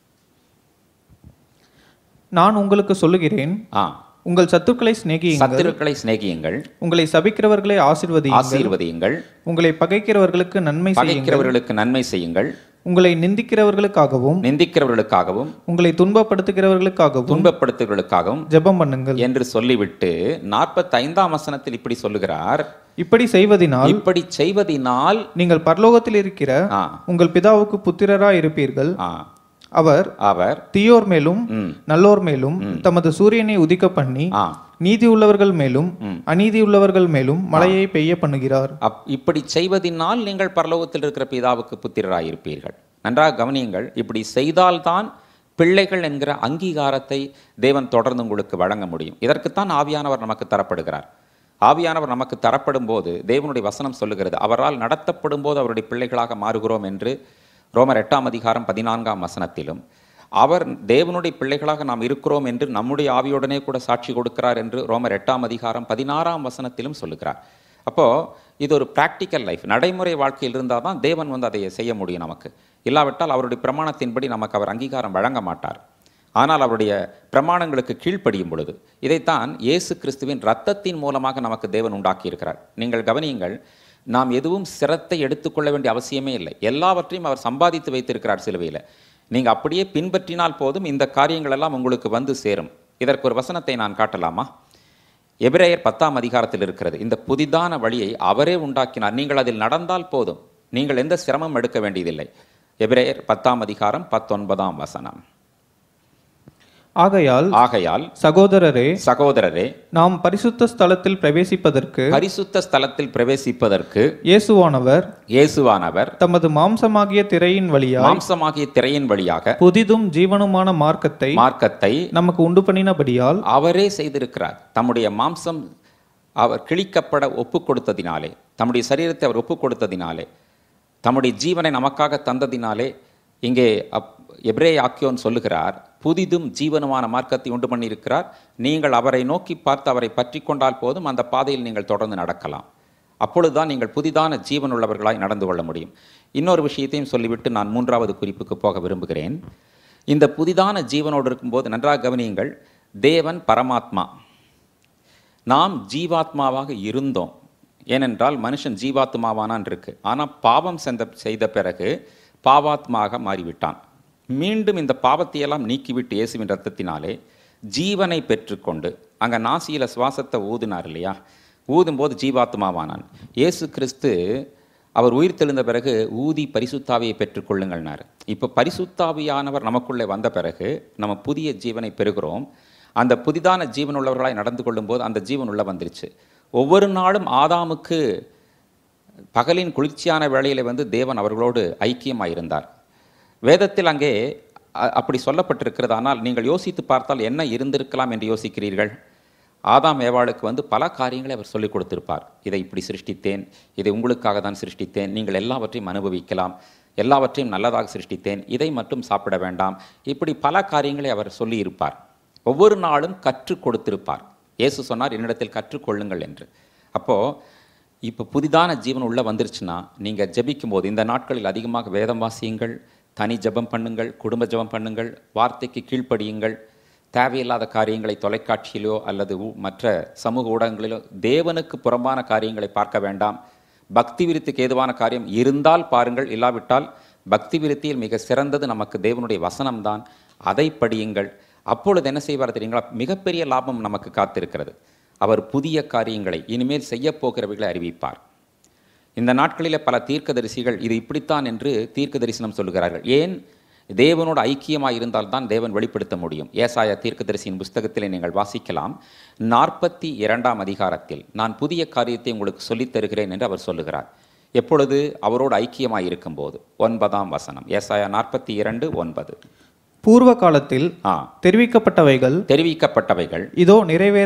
நான் உங்களுக்கு சொல்லுகிறேன், உங்கள் சத்துருக்களை சிநேகியுங்கள், உங்களை சபிக்கிறவர்களை ஆசீர்வதியுங்கள், ஆசீர்வதியுங்கள், உங்களை பகைக்கிறவர்களுக்கு நன்மை நன்மை செய்யுங்கள், உங்களை நிந்திக்கிறவர்களுக்காகவும் உங்களை துன்பப்படுத்துகிறவர்களுக்காகவும் ஜெபம் பண்ணுங்கள் என்று சொல்லிவிட்டு 45ஆம் வசனத்தில் இப்படி சொல்லுகிறார், இப்படி செய்வதினால் நீங்கள் பரலோகத்தில் இருக்கிற உங்கள் பிதாவுக்கு புத்திரராய் இருப்பீர்கள். அவர் தீயோர் மேலும் நல்லோர் மேலும் தமது சூரியனை உதிக்க பண்ணி நீதி உள்ளவர்கள் மேலும் அநீதி உள்ளவர்கள் மேலும் மழையை பெய்ய பண்ணுகிறார். இப்படி செய்வதினால் நீங்கள் பரலோகத்தில் இருக்கிற பிதாவுக்கு புத்திரராய் இருப்பீர்கள். நன்றாக கவனியுங்கள். இப்படி செய்தால்தான் பிள்ளைகள் என்கிற அங்கீகாரத்தை தேவன் தொடர்ந்து உங்களுக்கு வழங்க முடியும். இதற்குத்தான் ஆவியானவர் நமக்கு தரப்படுகிறார். ஆவியானவர் நமக்கு தரப்படும் போது தேவனுடைய வசனம் சொல்லுகிறது, அவரால் நடத்தப்படும் போது அவருடைய பிள்ளைகளாக மாறுகிறோம் என்று ரோமர் 8ஆம் அதிகாரம் 14ஆம் வசனத்திலும், அவர் தேவனுடைய பிள்ளைகளாக நாம் இருக்கிறோம் என்று நம்முடைய ஆவியோடனே கூட சாட்சி கொடுக்கிறார் என்று ரோமர் 8ஆம் அதிகாரம் 16ஆம் வசனத்திலும் சொல்லுகிறார். அப்போது இது ஒரு ப்ராக்டிக்கல் லைஃப், நடைமுறை வாழ்க்கையில் இருந்தால் தான் தேவன் அதை செய்ய முடியும் நமக்கு. இல்லாவிட்டால் அவருடைய பிரமாணத்தின்படி நமக்கு அவர் அங்கீகாரம் வழங்க மாட்டார். ஆனால் அவருடைய பிரமாணங்களுக்கு கீழ்ப்படியும் பொழுது, இதைத்தான் இயேசு கிறிஸ்துவின் இரத்தத்தின் மூலமாக நமக்கு தேவன் உண்டாக்கி இருக்கிறார். நீங்கள் கவனியுங்கள், நாம் எதுவும் சிரத்தை எடுத்துக்கொள்ள வேண்டிய அவசியமே இல்லை. எல்லாவற்றையும் அவர் சம்பாதித்து வைத்திருக்கிறார் சிலுவையில். நீங்கள் அப்படியே பின்பற்றினால் போதும் இந்த காரியங்கள் எல்லாம் உங்களுக்கு வந்து சேரும். இதற்கு ஒரு வசனத்தை நான் காட்டலாமா? எபிரேயர் 10ஆம் அதிகாரத்தில் இருக்கிறது. இந்த புதிதான வழியை அவரே உண்டாக்கினார், நீங்கள் அதில் நடந்தால் போதும், நீங்கள் எந்த சிரமம் எடுக்க வேண்டியதில்லை. எபிரேயர் 10ஆம் அதிகாரம் 19ஆம் வசனம். ஆகையால் சகோதரரே நாம் பரிசுத்த ஸ்தலத்தில் பிரவேசிப்பதற்கு இயேசுவானவர் தமது மாம்சமாகிய திரையின் வழியாக புதிதும் ஜீவனுமான மார்க்கத்தை நமக்கு உண்டு பண்ணினபடியால் அவரே செய்திருக்கிறார். தம்முடைய மாம்சம் அவர் கிழிக்கப்பட ஒப்பு கொடுத்ததினாலே, தம்முடைய சரீரத்தை அவர் ஒப்பு கொடுத்ததினாலே, தம்முடைய ஜீவனை நமக்காக தந்ததினாலே, இங்கே எபிரேய ஆக்கியோன் சொல்லுகிறார், புதிதும் ஜீவனுமான மார்க்கத்தை உண்டு பண்ணியிருக்கிறார். நீங்கள் அவரை நோக்கி பார்த்து அவரை பற்றி கொண்டால் போதும், அந்த பாதையில் நீங்கள் தொடர்ந்து நடக்கலாம். அப்பொழுதுதான் நீங்கள் புதிதான ஜீவன் உள்ளவர்களாய் நடந்து கொள்ள முடியும். இன்னொரு விஷயத்தையும் சொல்லிவிட்டு நான் 3வது குறிப்புக்கு போக விரும்புகிறேன். இந்த புதிதான ஜீவனோடு இருக்கும்போது நன்றாக கவனியுங்கள், தேவன் பரமாத்மா, நாம் ஜீவாத்மாவாக இருந்தோம். ஏனென்றால் மனுஷன் ஜீவாத்மாவானான் இருக்கு. ஆனால் பாவம் செய்த பிறகு பாவாத்மாக மாறிவிட்டான். மீண்டும் இந்த பாவத்தையெல்லாம் நீக்கிவிட்டு இயேசுவின் ரத்தத்தினாலே ஜீவனை பெற்றுக்கொண்டு, அங்கே நாசியில் சுவாசத்தை ஊதினார் இல்லையா, ஊதும்போது ஜீவாத்மாவானான். இயேசு கிறிஸ்து அவர் உயிர் தெழுந்த பிறகு ஊதி பரிசுத்தாவியை பெற்றுக்கொள்ளுங்கள்னார். இப்போ பரிசுத்தாவியானவர் நமக்குள்ளே வந்த பிறகு நம்ம புதிய ஜீவனை பெறுகிறோம். அந்த புதிதான ஜீவன் உள்ளவர்களாய் நடந்து கொள்ளும்போது அந்த ஜீவன் உள்ள வந்துருச்சு. ஒவ்வொரு நாளும் ஆதாமுக்கு பகலின் குளிர்ச்சியான வேளையில் தேவன் அவர்களோடு ஐக்கியமாக இருந்தார். வேதத்தில் அங்கே அப்படி சொல்லப்பட்டிருக்கிறது. ஆனால் நீங்கள் யோசித்து பார்த்தால் என்ன இருந்திருக்கலாம் என்று யோசிக்கிறீர்கள்? ஆதாம் ஏவாளுக்கு பல காரியங்களை அவர் சொல்லிக் கொடுத்திருப்பார். இதை இப்படி சிருஷ்டித்தேன், இதை உங்களுக்காக தான் சிருஷ்டித்தேன், நீங்கள் எல்லாவற்றையும் அனுபவிக்கலாம், எல்லாவற்றையும் நல்லதாக சிருஷ்டித்தேன், இதை மட்டும் சாப்பிட வேண்டாம், இப்படி பல காரியங்களை அவர் சொல்லியிருப்பார். ஒவ்வொரு நாளும் கற்றுக் கொடுத்திருப்பார். இயேசு சொன்னார், என்னிடத்தில் கற்றுக்கொள்ளுங்கள் என்று. அப்போது இப்போ புதிதான ஜீவன் உள்ளே வந்துருச்சுன்னா நீங்கள் ஜெபிக்கும் போது இந்த நாட்களில் அதிகமாக வேதம் வாசியுங்கள், தனி ஜெபம் பண்ணுங்கள், குடும்ப ஜெபம் பண்ணுங்கள், வார்த்தைக்கு கீழ்ப்படியுங்கள். தேவையில்லாத காரியங்களை தொலைக்காட்சியிலோ அல்லது மற்ற சமூக ஊடகங்களிலோ தேவனுக்கு புறம்பான காரியங்களை பார்க்க வேண்டாம். பக்தி விருத்திக்கு ஏதுவான காரியம் இருந்தால் பாருங்கள், இல்லாவிட்டால் பக்தி விருத்தியில் மிக சிறந்தது நமக்கு தேவனுடைய வசனம்தான், அதை படியுங்கள். அப்பொழுது என்ன செய்வார் தெரியுங்களா? மிகப்பெரிய லாபம் நமக்கு காத்திருக்கிறது. அவர் புதிய காரியங்களை இனிமேல் செய்ய போகிறவர்களை அறிவிப்பார். இந்த நாட்களில் பல தீர்க்கதரிசிகள் இது இப்படித்தான் என்று தீர்க்க தரிசனம் சொல்லுகிறார்கள். ஏன்? தேவனோடு ஐக்கியமாக இருந்தால்தான் தேவன் வெளிப்படுத்த முடியும். ஏசாயா தீர்க்கதரிசியின் புஸ்தகத்திலே நீங்கள் வாசிக்கலாம். 42ஆம் அதிகாரத்தில் நான் புதிய காரியத்தை உங்களுக்கு சொல்லித் தருகிறேன் என்று அவர் சொல்லுகிறார். எப்பொழுது? அவரோடு ஐக்கியமாக இருக்கும்போது. 9ஆம் வசனம், ஏசாயா 42:9. பூர்வ காலத்தில் தெரிவிக்கப்பட்டவைகள் இதோ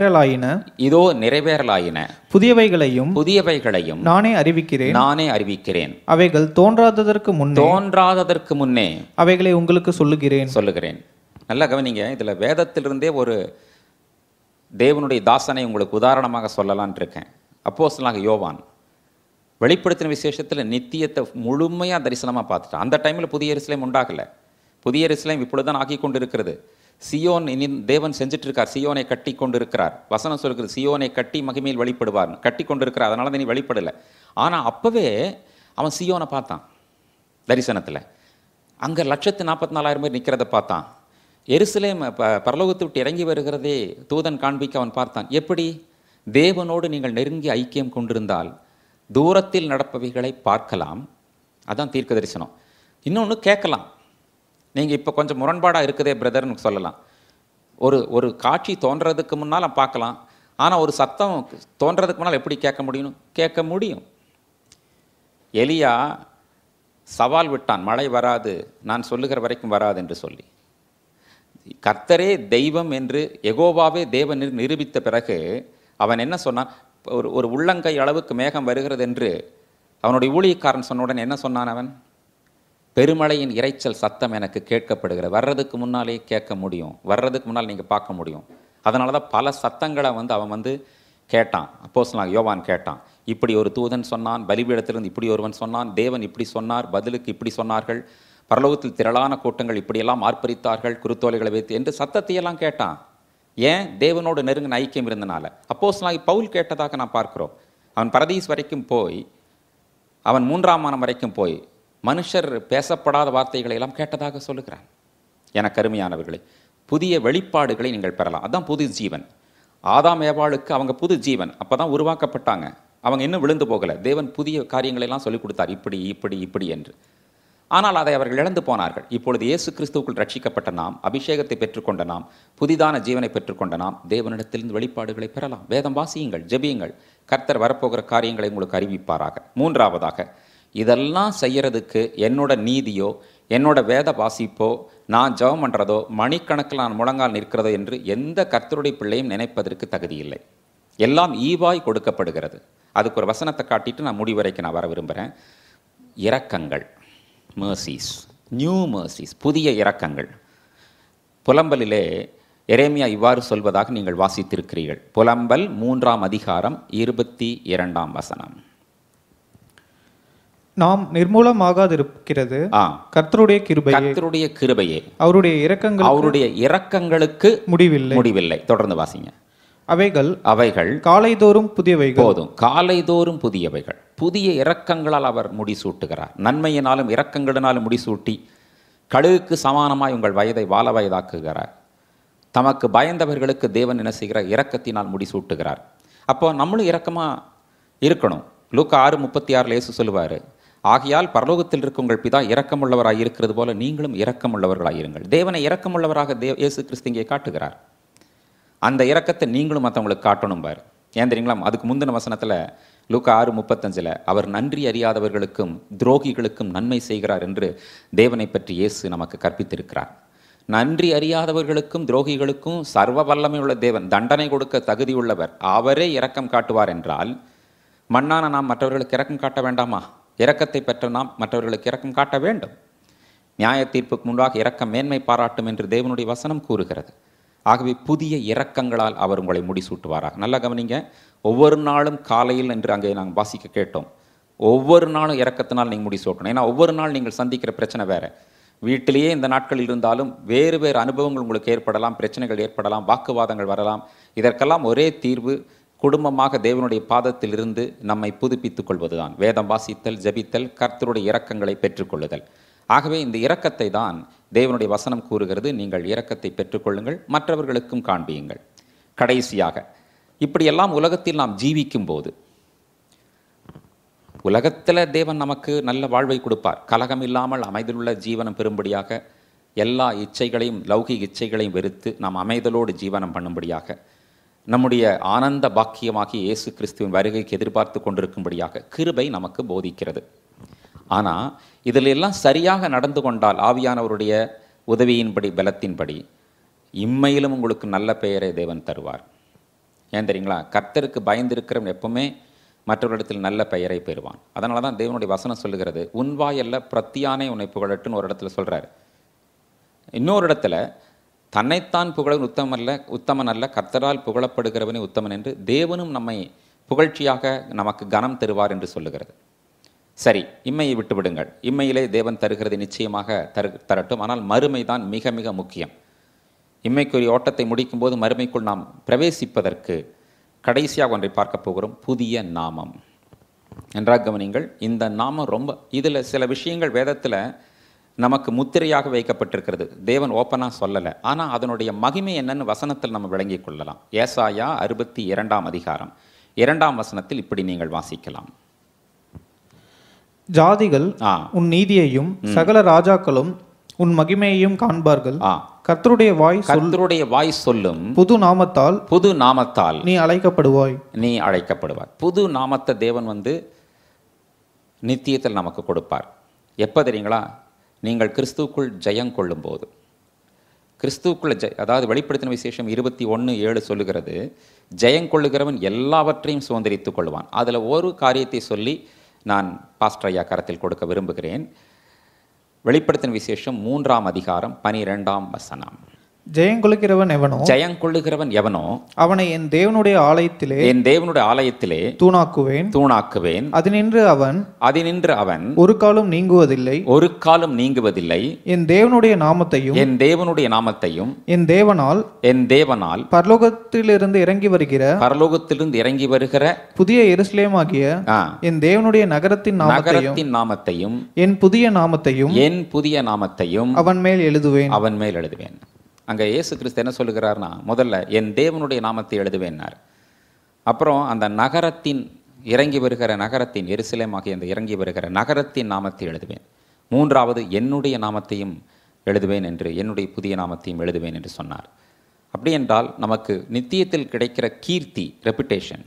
நிறைவேறலாயின, புதியவைகளையும் நானே அறிவிக்கிறேன், அவைகள் தோன்றாததற்கு முன்னே அவைகளை உங்களுக்கு சொல்லுகிறேன். நல்லா கவனிங்க. இதுல வேதத்திலிருந்தே ஒரு தேவனுடைய தாசனை உங்களுக்கு உதாரணமாக சொல்லலான் இருக்கேன். அப்போஸ்தலனாகிய யோவான் வெளிப்படுத்தின விசேஷத்துல நித்தியத்தை முழுமையா தரிசனமா பார்த்துட்டான். அந்த டைம்ல புதிய எருசலேம் உண்டாகல. புதிய எருசலேம் இப்பொழுதுதான் ஆக்கி கொண்டிருக்கிறது. சியோன் இனி தேவன் செஞ்சுட்டு இருக்கார். சியோனை கட்டி கொண்டிருக்கிறார். வசனம் சொல்கிறது, சியோனை கட்டி மகிமையில் வெளிப்படுவார். கட்டி கொண்டிருக்கிறார், அதனால தான் நீ வெளிப்படலை. ஆனால் அப்பவே அவன் சியோனை பார்த்தான் தரிசனத்தில். அங்கே 1,44,000 பேர் நிற்கிறத பார்த்தான். எருசலேம் பரலோகத்தை விட்டு இறங்கி வருகிறதே தூதன் காண்பிக்க அவன் பார்த்தான். எப்படி? தேவனோடு நீங்கள் நெருங்கி ஐக்கியம் கொண்டிருந்தால் தூரத்தில் நடப்பவைகளை பார்க்கலாம். அதான் தீர்க்க தரிசனம். இன்னொன்று கேட்கலாம். நீங்கள் இப்போ கொஞ்சம் முரண்பாடாக இருக்குதே பிரதர்னு சொல்லலாம். ஒரு காட்சி தோன்றதுக்கு முன்னால் பார்க்கலாம். ஆனால் ஒரு சத்தம் தோன்றதுக்கு முன்னால் எப்படி கேட்க முடியும்? கேட்க முடியும். எலியா சவால் விட்டான், மழை வராது, நான் சொல்லுகிற வரைக்கும் வராது என்று சொல்லி. கர்த்தரே தெய்வம் என்று யெகோவாவே தேவன் நிரூபித்த பிறகு அவன் என்ன சொன்னான்? ஒரு உள்ளங்கை அளவுக்கு மேகம் வருகிறது என்று அவனுடைய ஊழியக்காரன் சொன்னவுடன் என்ன சொன்னான் அவன்? பெருமழையின் இரைச்சல் சத்தம் எனக்கு கேட்கப்படுகிற. வர்றதுக்கு முன்னாலே கேட்க முடியும், வர்றதுக்கு முன்னால் நீங்கள் பார்க்க முடியும். அதனால தான் பல சத்தங்களை அவன் கேட்டான். அப்போஸ்தலனாகிய யோவான் கேட்டான். இப்படி ஒரு தூதன் சொன்னான், பலிபீடத்திலிருந்து இப்படி ஒருவன் சொன்னான், தேவன் இப்படி சொன்னார், பதிலுக்கு இப்படி சொன்னார்கள், பரலோகத்தில் திரளான கூட்டங்கள் இப்படியெல்லாம் ஆர்ப்பரித்தார்கள் குருத்தோலைகளை வைத்து என்று சத்தத்தையெல்லாம் கேட்டான். ஏன்? தேவனோடு நெருங்கின ஐக்கியம் இருந்தனால. அப்போஸ்தலனாகிய பவுல் கேட்டதாக நான் பார்க்கிறோம். அவன் பரதீஸ் வரைக்கும் போய், அவன் 3ஆம் வானம் வரைக்கும் போய் மனுஷர் பேசப்படாத வார்த்தைகளை எல்லாம் கேட்டதாக சொல்லுகிறான். எனக்கு அருமையானவர்களே, புதிய வெளிப்பாடுகளை நீங்கள் பெறலாம். அதுதான் புது ஜீவன். ஆதாம் ஏவாளுக்கு அவங்க புது ஜீவன் அப்போ தான் உருவாக்கப்பட்டாங்க. அவங்க இன்னும் விழுந்து போகலை. தேவன் புதிய காரியங்களெல்லாம் சொல்லிக் கொடுத்தார், இப்படி இப்படி இப்படி என்று. ஆனால் அதை அவர்கள் இழந்து போனார்கள். இப்பொழுது இயேசு கிறிஸ்துவுக்குள் ரட்சிக்கப்பட்ட நாம், அபிஷேகத்தை பெற்றுக்கொண்ட நாம், புதிதான ஜீவனை பெற்றுக்கொண்ட நாம் தேவனிடத்திலிருந்து வெளிப்பாடுகளை பெறலாம். வேதம் வாசியுங்கள், ஜெபியுங்கள், கர்த்தர் வரப்போகிற காரியங்களை உங்களுக்கு அறிவிப்பாராக. 3ஆவதாக, இதெல்லாம் செய்யறதுக்கு என்னோட நீதியோ என்னோட வேத வாசிப்போ நான் ஜெபம் பண்ணுறதோ மணிக்கணக்கில் நான் முழங்கால் நிற்கிறதோ என்று எந்த கர்த்தருடைய பிள்ளையும் நினைப்பதற்கு தகுதியில்லை. எல்லாம் ஈவாய் கொடுக்கப்படுகிறது. அதுக்கு ஒரு வசனத்தை காட்டிட்டு நான் முடிவரைக்கு நான் வர விரும்புகிறேன். இரக்கங்கள், மேர்சிஸ், நியூ மேர்சிஸ், புதிய இரக்கங்கள். புலம்பலிலே எரேமியா இவ்வாறு சொல்வதாக நீங்கள் வாசித்திருக்கிறீர்கள். புலம்பல் 3ஆம் அதிகாரம் 22ஆம் வசனம். நாம் நிர்மூலமாகாதிருக்கிறது கர்த்தருடைய கிருபையே, அவருடைய இரக்கங்களுக்கு முடிவில்லை. தொடர்ந்து வாசிங்க. அவைகள் காலைதோறும் புதியவைகள். போதும், காலைதோறும் புதியவைகள். புதிய இரக்கங்களால் அவர் முடிசூட்டுகிறார். நன்மையினாலும் இரக்கங்களினாலும் முடிசூட்டி கழுகுக்கு சமானமாய் உங்கள் வயதை வாழ வயதாக்குகிறார். தமக்கு பயந்தவர்களுக்கு தேவன் என்ன செய்கிறார்? இரக்கத்தினால் முடிசூட்டுகிறார். அப்போ நம்மளும் இரக்கமாக இருக்கணும். லூக்கா 6:36 இயேசு சொல்லுவார், ஆகையால் பரலோகத்தில் இருக்க உங்கள் பிதா இரக்கமுள்ளவராக இருக்கிறது போல நீங்களும் இரக்கமுள்ளவர்களாக இருங்கள். தேவனை இரக்கமுள்ளவராக இயேசு கிறிஸ்து இங்கே காட்டுகிறார். அந்த இரக்கத்தை நீங்களும் மற்றவங்களுக்கு காட்டணும் பார். ஏன் தெரியுங்களா? அதுக்கு முந்தின வசனத்தில் லூக்கா 6:35 அவர் நன்றி அறியாதவர்களுக்கும் துரோகிகளுக்கும் நன்மை செய்கிறார் என்று தேவனை பற்றி இயேசு நமக்கு கற்பித்திருக்கிறார். நன்றி அறியாதவர்களுக்கும் துரோகிகளுக்கும் சர்வ வல்லமை உள்ள தேவன், தண்டனை கொடுக்க தகுதி உள்ளவர், அவரே இரக்கம் காட்டுவார் என்றால் மண்ணான நாம் மற்றவர்களுக்கு இரக்கம் காட்ட வேண்டாமா? இரக்கத்தை பெற்ற நாம் மற்றவர்களுக்கு இரக்கம் காட்ட வேண்டும். நியாய தீர்ப்புக்கு முன்பாக இரக்கம் மேன்மை பாராட்டும் என்று தேவனுடைய வசனம் கூறுகிறது. ஆகவே புதிய இரக்கங்களால் அவர் உங்களை முடிசூட்டுவாராக. நல்லா கவனிங்க. ஒவ்வொரு நாளும் காலையில் என்று அங்கே நாங்கள் வாசிக்க கேட்டோம். ஒவ்வொரு நாளும் இரக்கத்தினால் நீங்கள் முடிசூட்டணும். ஏன்னா ஒவ்வொரு நாள் நீங்கள் சந்திக்கிற பிரச்சனை வேறு. வீட்டிலேயே இந்த நாட்களில் இருந்தாலும் வேறு வேறு அனுபவங்கள் உங்களுக்கு ஏற்படலாம், பிரச்சனைகள் ஏற்படலாம், வாக்குவாதங்கள் வரலாம். இதற்கெல்லாம் ஒரே தீர்வு குடும்பமாக தேவனுடைய பாதத்தில் இருந்து நம்மை புதுப்பித்துக் கொள்வதுதான். வேதம் வாசித்தல், ஜபித்தல், கர்த்தருடைய இரக்கங்களை பெற்றுக்கொள்ளுதல். ஆகவே இந்த இரக்கத்தை தான் தேவனுடைய வசனம் கூறுகிறது. நீங்கள் இரக்கத்தை பெற்றுக்கொள்ளுங்கள், மற்றவர்களுக்கும் காண்பியுங்கள். கடைசியாக, இப்படியெல்லாம் உலகத்தில் நாம் ஜீவிக்கும் போது உலகத்தில் தேவன் நமக்கு நல்ல வாழ்வை கொடுப்பார். கலகம் இல்லாமல் அமைதலுள்ள ஜீவனம் பெறும்படியாக, எல்லா இச்சைகளையும் லௌகிக இச்சைகளையும் வெறுத்து நாம் அமைதலோடு ஜீவனம் பண்ணும்படியாக, நம்முடைய ஆனந்த பாக்கியமாகிய இயேசு கிறிஸ்துவின் வருகைக்கு எதிர்பார்த்து கொண்டிருக்கும்படியாக கிருபை நமக்கு போதிக்கிறது. ஆனால் இதில் எல்லாம் சரியாக நடந்து கொண்டால், ஆவியானவருடைய உதவியின்படி, பலத்தின்படி, இம்மையிலும் உங்களுக்கு நல்ல பெயரை தேவன் தருவார். ஏன் தெரியுங்களா? கர்த்தருக்கு பயந்திருக்கிறவன் எப்பவுமே மற்றவரிடத்தில் நல்ல பெயரை பெறுவான். அதனால தான் தேவனுடைய வசனம் சொல்லுகிறது, உன்வாயல்ல பிரத்தியானே உன்னை புகழட்டுன்னு ஒரு இடத்துல சொல்கிறார். இன்னொரு இடத்துல தன்னைத்தான் புகழன் உத்தமன் அல்ல கர்த்தரால் புகழப்படுகிறவனே உத்தமன் என்று தேவனும் நம்மை புகழ்ச்சியாக நமக்கு கனம் தருவார் என்று சொல்லுகிறது. சரி, இம்மையை விட்டு விடுங்கள். இம்மையிலே தேவன் தருகிறது நிச்சயமாக தரட்டும். ஆனால் மறுமை தான் மிக மிக முக்கியம். இம்மைக்குரிய ஓட்டத்தை முடிக்கும் போது மறுமைக்குள் நாம் பிரவேசிப்பதற்கு கடைசியாக ஒன்றை பார்க்க போகிறோம், புதிய நாமம். நன்றாக கவனிங்கள். இந்த நாமம் ரொம்ப, இதில் சில விஷயங்கள் வேதத்தில் நமக்கு முத்திரையாக வைக்கப்பட்டிருக்கிறது. தேவன் ஓப்பனாக சொல்லலை, ஆனால் அதனுடைய மகிமை என்னன்னு வசனத்தில் நம்ம விளங்கிக் கொள்ளலாம். ஏசாயா 62 அதிகாரம் 2 வசனத்தில் இப்படி நீங்கள் வாசிக்கலாம். ஜாதிகள் உன் நீதியையும் சகல ராஜாக்களும் உன் மகிமையையும் காண்பார்கள். கர்த்தருடைய வாய் சொல்லும் புது நாமத்தால் நீ அழைக்கப்படுவாய். புது நாமத்தை தேவன் நித்தியத்தில் நமக்கு கொடுப்பார். எப்போ தெரியுங்களா? நீங்கள் கிறிஸ்துவுக்குள் ஜெயம் கொள்ளும் போது. கிறிஸ்துவுக்குள்ள அதாவது வெளிப்படுத்தின விசேஷம் 21:7 சொல்லுகிறது, ஜெயம் கொள்ளுகிறவன் எல்லாவற்றையும் சுதந்திரித்துக் கொள்வான். அதில் ஒரு காரியத்தை சொல்லி நான் பாஸ்டர் ஐயா கரத்தில் கொடுக்க விரும்புகிறேன். வெளிப்படுத்தின விசேஷம் 3 அதிகாரம் 12 வசனம். ஜெயங்கொள்ளுகிறவன் எவனோ அவனை என் தேவனுடைய ஆலயத்திலே தூணாக்குவேன். அதினின்று அவன் ஒரு காலம் நீங்குவதில்லை. என் தேவனுடைய நாமத்தையும் என் தேவனால் பரலோகத்திலிருந்து இறங்கி வருகிற புதிய எருசலேமாகிய என் தேவனுடைய நகரத்தின் நாமத்தையும் என் புதிய நாமத்தையும் அவன் மேல் எழுதுவேன். அங்கே இயேசு கிறிஸ்து என்ன சொல்லுகிறார்னா, முதல்ல என் தேவனுடைய நாமத்தை எழுதுவேன்னார். அப்புறம் அந்த நகரத்தின் எருசலேமாகிய அந்த இறங்கி வருகிற நகரத்தின் நாமத்தை எழுதுவேன். 3வது என்னுடைய நாமத்தையும் எழுதுவேன் என்று, என்னுடைய புதிய நாமத்தையும் எழுதுவேன் என்று சொன்னார். அப்படி என்றால் நமக்கு நித்தியத்தில் கிடைக்கிற கீர்த்தி, ரெப்புடேஷன்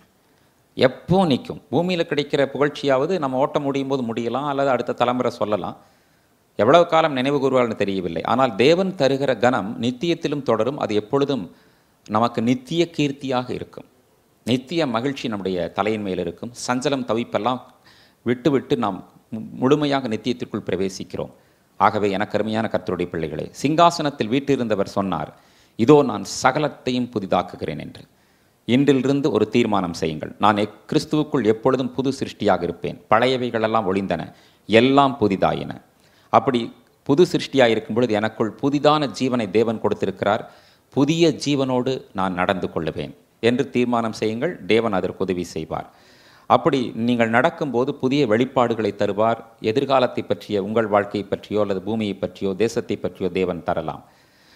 எப்போ நிற்கும். பூமியில் கிடைக்கிற புகழ்ச்சியாவது நம்ம ஓட்ட முடியும் போது முடியலாம், அல்லது அடுத்த தலைமுறை சொல்லலாம். எவ்வளவு காலம் நினைவு கூறுவார்னு தெரியவில்லை. ஆனால் தேவன் தருகிற கனம் நித்தியத்திலும் தொடரும். அது எப்பொழுதும் நமக்கு நித்திய கீர்த்தியாக இருக்கும். நித்திய மகிழ்ச்சி நம்முடைய தலையின் மேல் இருக்கும். சஞ்சலம் தவிப்பெல்லாம் விட்டு நாம் முழுமையாக நித்தியத்திற்குள் பிரவேசிக்கிறோம். ஆகவே எனக்கு அருமையான கர்த்தருடைய பிள்ளைகளே, சிங்காசனத்தில் வீற்றிருந்தவர் சொன்னார், இதோ நான் சகலத்தையும் புதிதாக்குகிறேன் என்று. இன்றிலிருந்து ஒரு தீர்மானம் செய்யுங்கள், நான் கிறிஸ்துவுக்குள் எப்பொழுதும் புது சிருஷ்டியாக இருப்பேன். பழையவைகளெல்லாம் ஒளிந்தன, எல்லாம் புதிதாயின. அப்படி புது சிருஷ்டியாக இருக்கும் பொழுது எனக்குள் புதிதான ஜீவனை தேவன் கொடுத்திருக்கிறார். புதிய ஜீவனோடு நான் நடந்து கொள்ளுவேன் என்று தீர்மானம் செய்யுங்கள். தேவன் அதற்கு உதவி செய்வார். அப்படி நீங்கள் நடக்கும்போது புதிய வெளிப்பாடுகளை தருவார். எதிர்காலத்தை பற்றிய, உங்கள் வாழ்க்கையை பற்றியோ அல்லது பூமியை பற்றியோ தேசத்தை பற்றியோ தேவன் தரலாம்.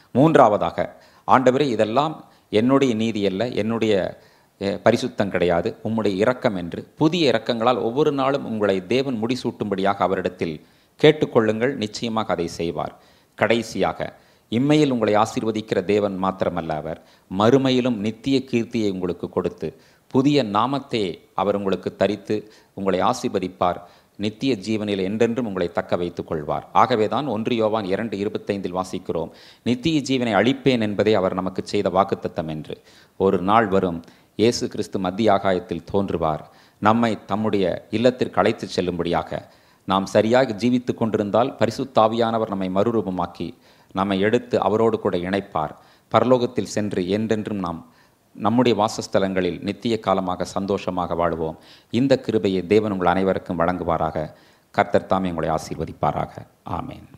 3வதாக, ஆண்டவரே இதெல்லாம் என்னுடைய நீதி அல்ல, என்னுடைய பரிசுத்தம் கிடையாது, உம்முடைய இரக்கம் என்று புதிய இரக்கங்களால் ஒவ்வொரு நாளும் உங்களை தேவன் முடிசூட்டும்படியாக அவரிடத்தில் கேட்டுக்கொள்ளுங்கள். நிச்சயமாக அதை செய்வார். கடைசியாக, இம்மையில் உங்களை ஆசீர்வதிக்கிற தேவன் மாத்திரமல்ல, அவர் மறுமையிலும் நித்திய கீர்த்தியை உங்களுக்கு கொடுத்து புதிய நாமத்தை அவர் உங்களுக்கு தரித்து உங்களை ஆசீர்வதிப்பார். நித்திய ஜீவனில் என்றென்றும் உங்களை தக்க வைத்துக் கொள்வார். ஆகவேதான் 1 யோவான் 2:25 வாசிக்கிறோம், நித்திய ஜீவனை அளிப்பேன் என்பதை அவர் நமக்கு செய்த வாக்குத்தத்தம் என்று. ஒரு நாள் வரும், இயேசு கிறிஸ்து மத்திய ஆகாயத்தில் தோன்றுவார். நம்மை தம்முடைய இல்லத்திற்கு அழைத்து செல்லும்படியாக நாம் சரியாக ஜீவித்து கொண்டிருந்தால் பரிசுத்த ஆவியானவர் நம்மை மறுரூபமாக்கி நம்மை எடுத்து அவரோடு கூட இணைப்பார். பரலோகத்தில் சென்று என்றென்றும் நாம் நம்முடைய வாசஸ்தலங்களில் நித்திய காலமாக சந்தோஷமாக வாழ்வோம். இந்த கிருபையை தேவன் உங்கள் அனைவருக்கும் வழங்குவாராக. கர்த்தர் தாமே உங்களை ஆசீர்வதிப்பாராக. ஆமேன்.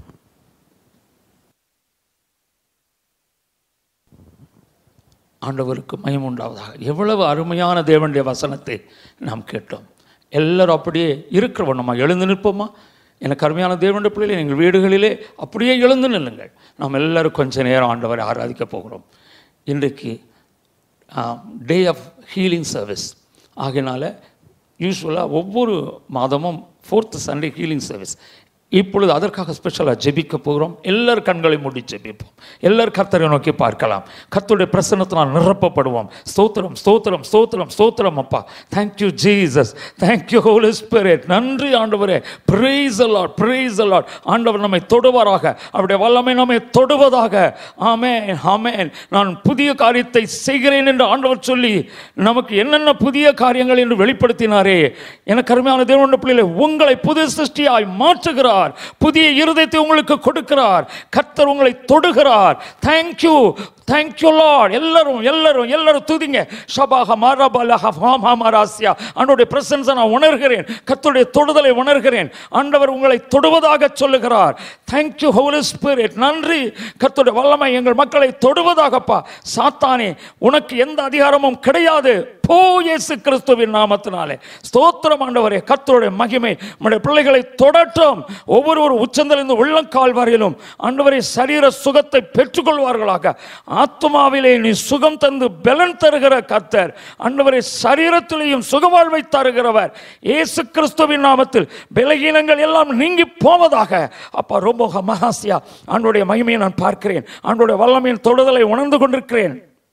ஆண்டவருக்கு மகிமை உண்டாவதாக. எவ்வளவு அருமையான தேவனுடைய வசனத்தை நாம் கேட்டோம். எல்லாரும் அப்படியே இருக்கிறோம். நம்ம எழுந்து நிற்போமா? எனக்கு அருமையான தேவனுடைய பிள்ளைகளே, எங்கள் வீடுகளிலே அப்படியே எழுந்து நில்லுங்கள். நாம் எல்லோரும் கொஞ்ச நேரம் ஆண்டவரை ஆராதிக்க போகிறோம். இன்றைக்கு டே ஆஃப் ஹீலிங் சர்வீஸ் ஆகையினால யூஸ்வலாக ஒவ்வொரு மாதமும் 4th சண்டே ஹீலிங் சர்வீஸ். இப்பொழுது அதற்காக ஸ்பெஷலாக ஜெபிக்க போகிறோம். எல்லாரும் கண்களை மூடி ஜெபிப்போம். எல்லாரும் கர்த்தரை நோக்கி பார்க்கலாம். கர்த்தருடைய பிரசன்னத்தினால் நிரப்பப்படுவோம். ஸ்தோத்திரம் ஸ்தோத்திரம் ஸ்தோத்திரம் ஸ்தோத்திரம் அப்பா. Thank you Jesus, thank you holy spirit. நன்றி ஆண்டவரே. Praise the lord, praise the lord. ஆண்டவர் நம்மை தொடுவாராக, அவருடைய வல்லமை நம்மை தொடுவதாக. ஆமென் ஆமென். நான் புதிய காரியத்தை செய்கிறேன் என்று ஆண்டவர் சொல்லி நமக்கு என்னென்ன புதிய காரியங்கள் என்று வெளிப்படுத்தினாரே. எனக்கு அருமையான தேவனுடைய பிள்ளைகளே, உங்களை புது சிருஷ்டியாய் மாற்றுகிறார். புதிய இருதயத்தை உங்களுக்கு கொடுக்கிறார். கர்த்தர் உங்களை தொடுகிறார். Thank you thank you Lord. எல்லாரும் எல்லாரும் எல்லாரும் துதிங்க. ஷபாஹ மரபலஹ மாமராசியா. ஆண்டவருடைய பிரசன்ஸை நான் உணர்கிறேன், கர்த்தருடைய தொடுதலை உணர்கிறேன். ஆண்டவர் உங்களை தொடுவதாக சொல்லுகிறார். Thank you holy spirit. நன்றி, கர்த்தருடைய வல்லமை எங்கள் மக்களை தொடுவதாகப்பா. சாத்தானே, உனக்கு எந்த அதிகாரமும் கிடையாது, போ இயேசு கிறிஸ்துவின் நாமத்தினாலே. ஸ்தோத்திரம் ஆண்டவரே. கர்த்தருடைய மகிமை நம்முடைய பிள்ளைகளை தொடட்டும். ஒவ்வொரு உச்சந்திலிருந்து உள்ளங்கால் வரையிலும் ஆண்டவரே சரீர சுகத்தை பெற்றுக்கொள்வார்களாக. ஆத்மாவிலே நீ சுகம் தந்து பலன் தருகிற கர்த்தர். ஆண்டவரே சரீரத்திலேயும் சுகவாழ்வை தருகிறவர். இயேசு கிறிஸ்துவின் நாமத்தில் பலகீனங்கள் எல்லாம் நீங்கி போவதாக. அப்பா ரொம்ப மகாசியா ஆண்டவருடைய மகிமையை நான் பார்க்கிறேன். ஆண்டவருடைய வல்லமையின் தொடுதலை உணர்ந்து கொண்டிருக்கிறேன்.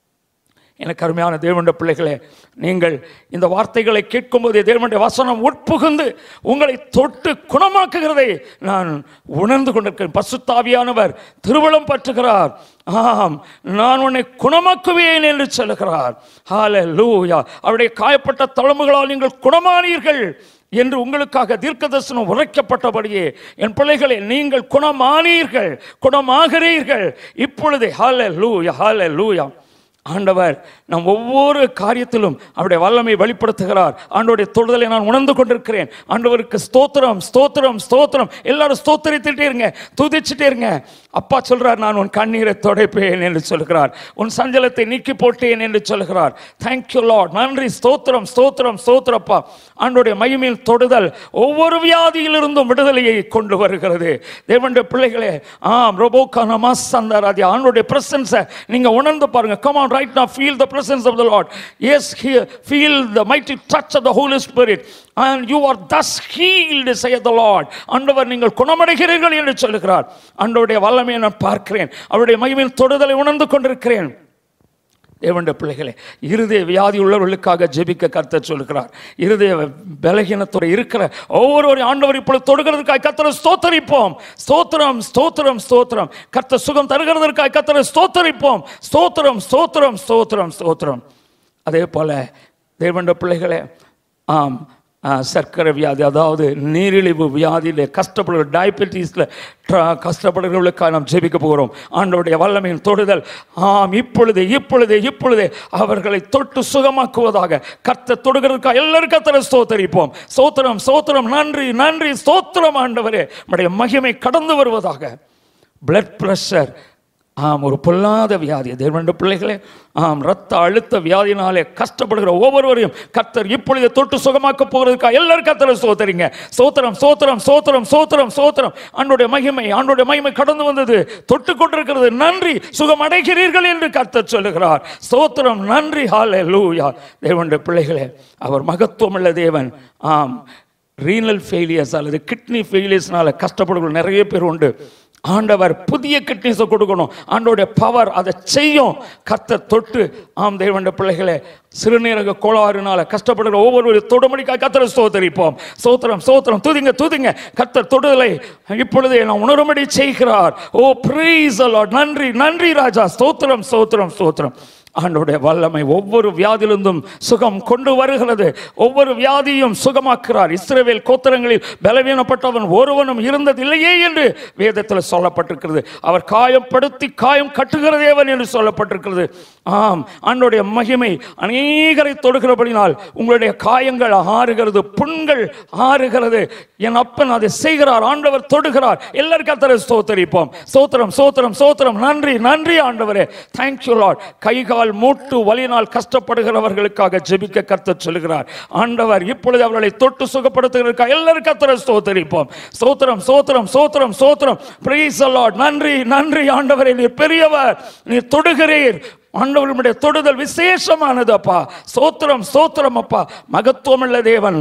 எனக்கு அருமையான தேவனுடைய பிள்ளைகளே, நீங்கள் இந்த வார்த்தைகளை கேட்கும்போது தேவனுடைய வசனம் உட்புகுந்து உங்களை தொட்டு குணமாக்குகிறதை நான் உணர்ந்து கொண்டிருக்கிறேன். பரிசுத்த ஆவியானவர் திருவளம் பற்றுகிறார். ஆம், நான் உன்னை குணமாக்குவேன் என்று சொல்லுகிறார். ஹல்லேலூயா. அவருடைய காயப்பட்ட தழும்புகளால் நீங்கள் குணமானீர்கள் என்று உங்களுக்காக தீர்க்கதரிசனம் உரைக்கப்பட்டபடியே என் பிள்ளைகளே, நீங்கள் குணமானீர்கள், குணமாகிறீர்கள் இப்பொழுதே. ஹல்லேலூயா, ஹல்லேலூயா. ஆண்டவர் நம் ஒவ்வொரு காரியத்திலும் அவருடைய வல்லமை வெளிப்படுத்துகிறார். ஆண்டவருடைய தொடுதலை நான் உணர்ந்து கொண்டிருக்கிறேன். ஆண்டவருக்கு ஸ்தோத்திரம், ஸ்தோத்திரம், ஸ்தோத்திரம். எல்லாரும் ஸ்தோத்திரித்துட்டே இருங்க, துதிச்சுட்டே இருங்க. அப்பா சொல்றார், நான் உன் கண்ணீரை துடைப்பேன் என்று சொல்கிறார், உன் சஞ்சலத்தை நீக்கி போட்டேன் என்று சொல்கிறார். Thank you lord. நன்றி, ஸ்தோத்திரம், ஸ்தோத்திரம், ஸ்தோத்திரப்பா. ஆண்டவருடைய மகிமையின் தொடுதல் ஒவ்வொரு வியாதியிலிருந்தும் விடுதலையை கொண்டு வருகிறது. தேவனுடைய பிள்ளைகளே, ஆம் ரோபோகா நமாஸ் சந்தராதி. ஆண்டவருடைய பிரசன்ஸை நீங்க உணர்ந்து பாருங்க. Come on, right now, feel the presence of the Lord. Yes, here, feel the mighty touch of the Holy Spirit. And you are thus healed, saith the Lord. ஆண்டவர் நீங்கள் குணமடைகிறீர்கள் என்று சொல்லுகிறார். ஆண்டவருடைய வல்லமையை நான் பார்க்கிறேன். அவருடைய மகிமையின் தொடுதலை உணர்ந்து கொண்டிருக்கிறேன். தேவனுடைய பிள்ளைகளே, இருதய வியாதி உள்ளவர்களுக்காக ஜெபிக்க கர்த்தர் சொல்கிறார். இருதய பலகீனத்தோடு இருக்கிற ஒவ்வொருவரையும் ஆண்டவர் இப்பொழுது தொடுகிறதுக்காக கர்த்தரை ஸ்தோத்தரிப்போம். ஸ்தோத்திரம், ஸ்தோத்திரம், ஸ்தோத்திரம். கர்த்தர் சுகம் தருகிறதற்காக கர்த்தரை ஸ்தோத்தரிப்போம். ஸ்தோத்திரம், ஸ்தோத்திரம், ஸ்தோத்திரம், ஸ்தோத்திரம். அதே போல தேவனுடைய பிள்ளைகளே, ஆம், சர்க்கரை வியாதி, அதாவது நீரிழிவு வியாதியில் கஷ்டப்படுகிற, டயபெட்டிஸில் கஷ்டப்படுகிறவர்களுக்காக நாம் ஜெபிக்க போகிறோம். ஆண்டவருடைய வல்லமையின் தொடுதல், ஆம், இப்பொழுதே இப்பொழுதே இப்பொழுதே அவர்களை தொட்டு சுகமாக்குவதாக கர்த்தர் தொடுகிறதுக்காக எல்லாரும் கர்த்தரை ஸ்தோத்தரிப்போம். ஸ்தோத்திரம், ஸ்தோத்திரம். நன்றி, நன்றி, ஸ்தோத்திரம். ஆண்டவரே நம்முடைய மகிமை கடந்து வருவதாக. பிளட் பிரஷர், ஆம், ஒரு பொல்லாத வியாதி. தேவனுடைய பிள்ளைகளே, ஆம், ரத்த அழுத்த வியாதினாலே கஷ்டப்படுகிற ஒவ்வொருவரையும் கர்த்தர் இப்பொழுது தொட்டு சுகமாக்க போகிறதுக்காக எல்லாரும் கர்த்தரை ஸ்தோத்தரிங்க. ஸ்தோத்திரம், ஸ்தோத்திரம், ஸ்தோத்திரம், ஸ்தோத்திரம், ஸ்தோத்திரம். ஆண்டவருடைய மகிமை, ஆண்டவருடைய மகிமை கடந்து வந்தது, தொட்டு கொண்டிருக்கிறது. நன்றி, சுகம் அடைகிறீர்கள் என்று கர்த்தர் சொல்லுகிறார். ஸ்தோத்திரம், நன்றி, ஹல்லேலூயா. தேவனுடைய பிள்ளைகளே, அவர் மகத்துவம் உள்ள தேவன். ஆம், ரீனல் ஃபெயிலியர்ஸ் அல்லது கிட்னி ஃபெயிலியர்ஸ்னால கஷ்டப்படுகிற நிறைய பேர் உண்டு. ஆண்டவர் புதிய கிட்னிஸை கொடுக்கணும். ஆண்டவருடைய பவர் அதை செய்யும். கர்த்தர் தொட்டு, ஆம் தேவனுடைய பிள்ளைகளே, சிறுநீரக கோளாறுனால கஷ்டப்படுகிற ஒவ்வொருவரும் தொடுமடிக்காக கர்த்தரை ஸ்தோத்தரிப்போம். ஸ்தோத்திரம், ஸ்தோத்திரம். துதிங்க, துதிங்க. கர்த்தர் தொடுதலை இப்பொழுதே நான் உணரும்படி செய்கிறார். Oh praise the lord. நன்றி, நன்றி ராஜா. ஸ்தோத்திரம், ஸ்தோத்திரம், ஸ்தோத்திரம். ஆண்டவருடைய வல்லமை ஒவ்வொரு வியாதியிலிருந்தும் சுகம் கொண்டு வருகிறது. ஒவ்வொரு வியாதியும் சுகமாக்குறார். இஸ்ரவேல் கோத்திரங்களில் பலவீனப்பட்டவன் ஒருவனும் இருந்ததில்லையே என்று வேதத்தில் சொல்லப்பட்டிருக்கிறது. அவர் காயப்படுத்தி காயம் கட்டுகிற தேவன் என்று சொல்லப்பட்டிருக்கிறது. ஆம், ஆண்டவருடைய மகிமை அநேகரை தொடுகிறபடினால் உங்களுடைய காயங்கள் ஆறுகிறது, புண்கள் ஆறுகிறது. என் அப்பன் அதை செய்கிறார். ஆண்டவர் தொடுகிறார். எல்லாரும் கர்த்தரை ஸ்தோத்தரிப்போம். ஸ்தோத்திரம், ஸ்தோத்திரம், ஸ்தோத்திரம். நன்றி, நன்றி ஆண்டவரே. Thank you lord. கைகால் மூட்டு வலியினால் கஷ்டப்படுகிறவர்களுக்காக ஜெபிக்க கர்த்தர் சொல்கிறார். ஆண்டவர் இப்பொழுது அவர்களை தொட்டு சுகப்படுத்துகிறதுக்காக எல்லாரும் கர்த்தரை ஸ்தோத்தரிப்போம். ஸ்தோத்திரம், ஸ்தோத்திரம், ஸ்தோத்திரம், ஸ்தோத்திரம். Praise the lord. நன்றி, நன்றி ஆண்டவரே. நீர் பெரியவர், நீர் தொடுகிறீர். ஆண்டவருடைய தொடுதல் விசேஷமானது அப்பா. ஸ்தோத்திரம், ஸ்தோத்திரம் அப்பா. மகத்துவமுள்ள தேவன்.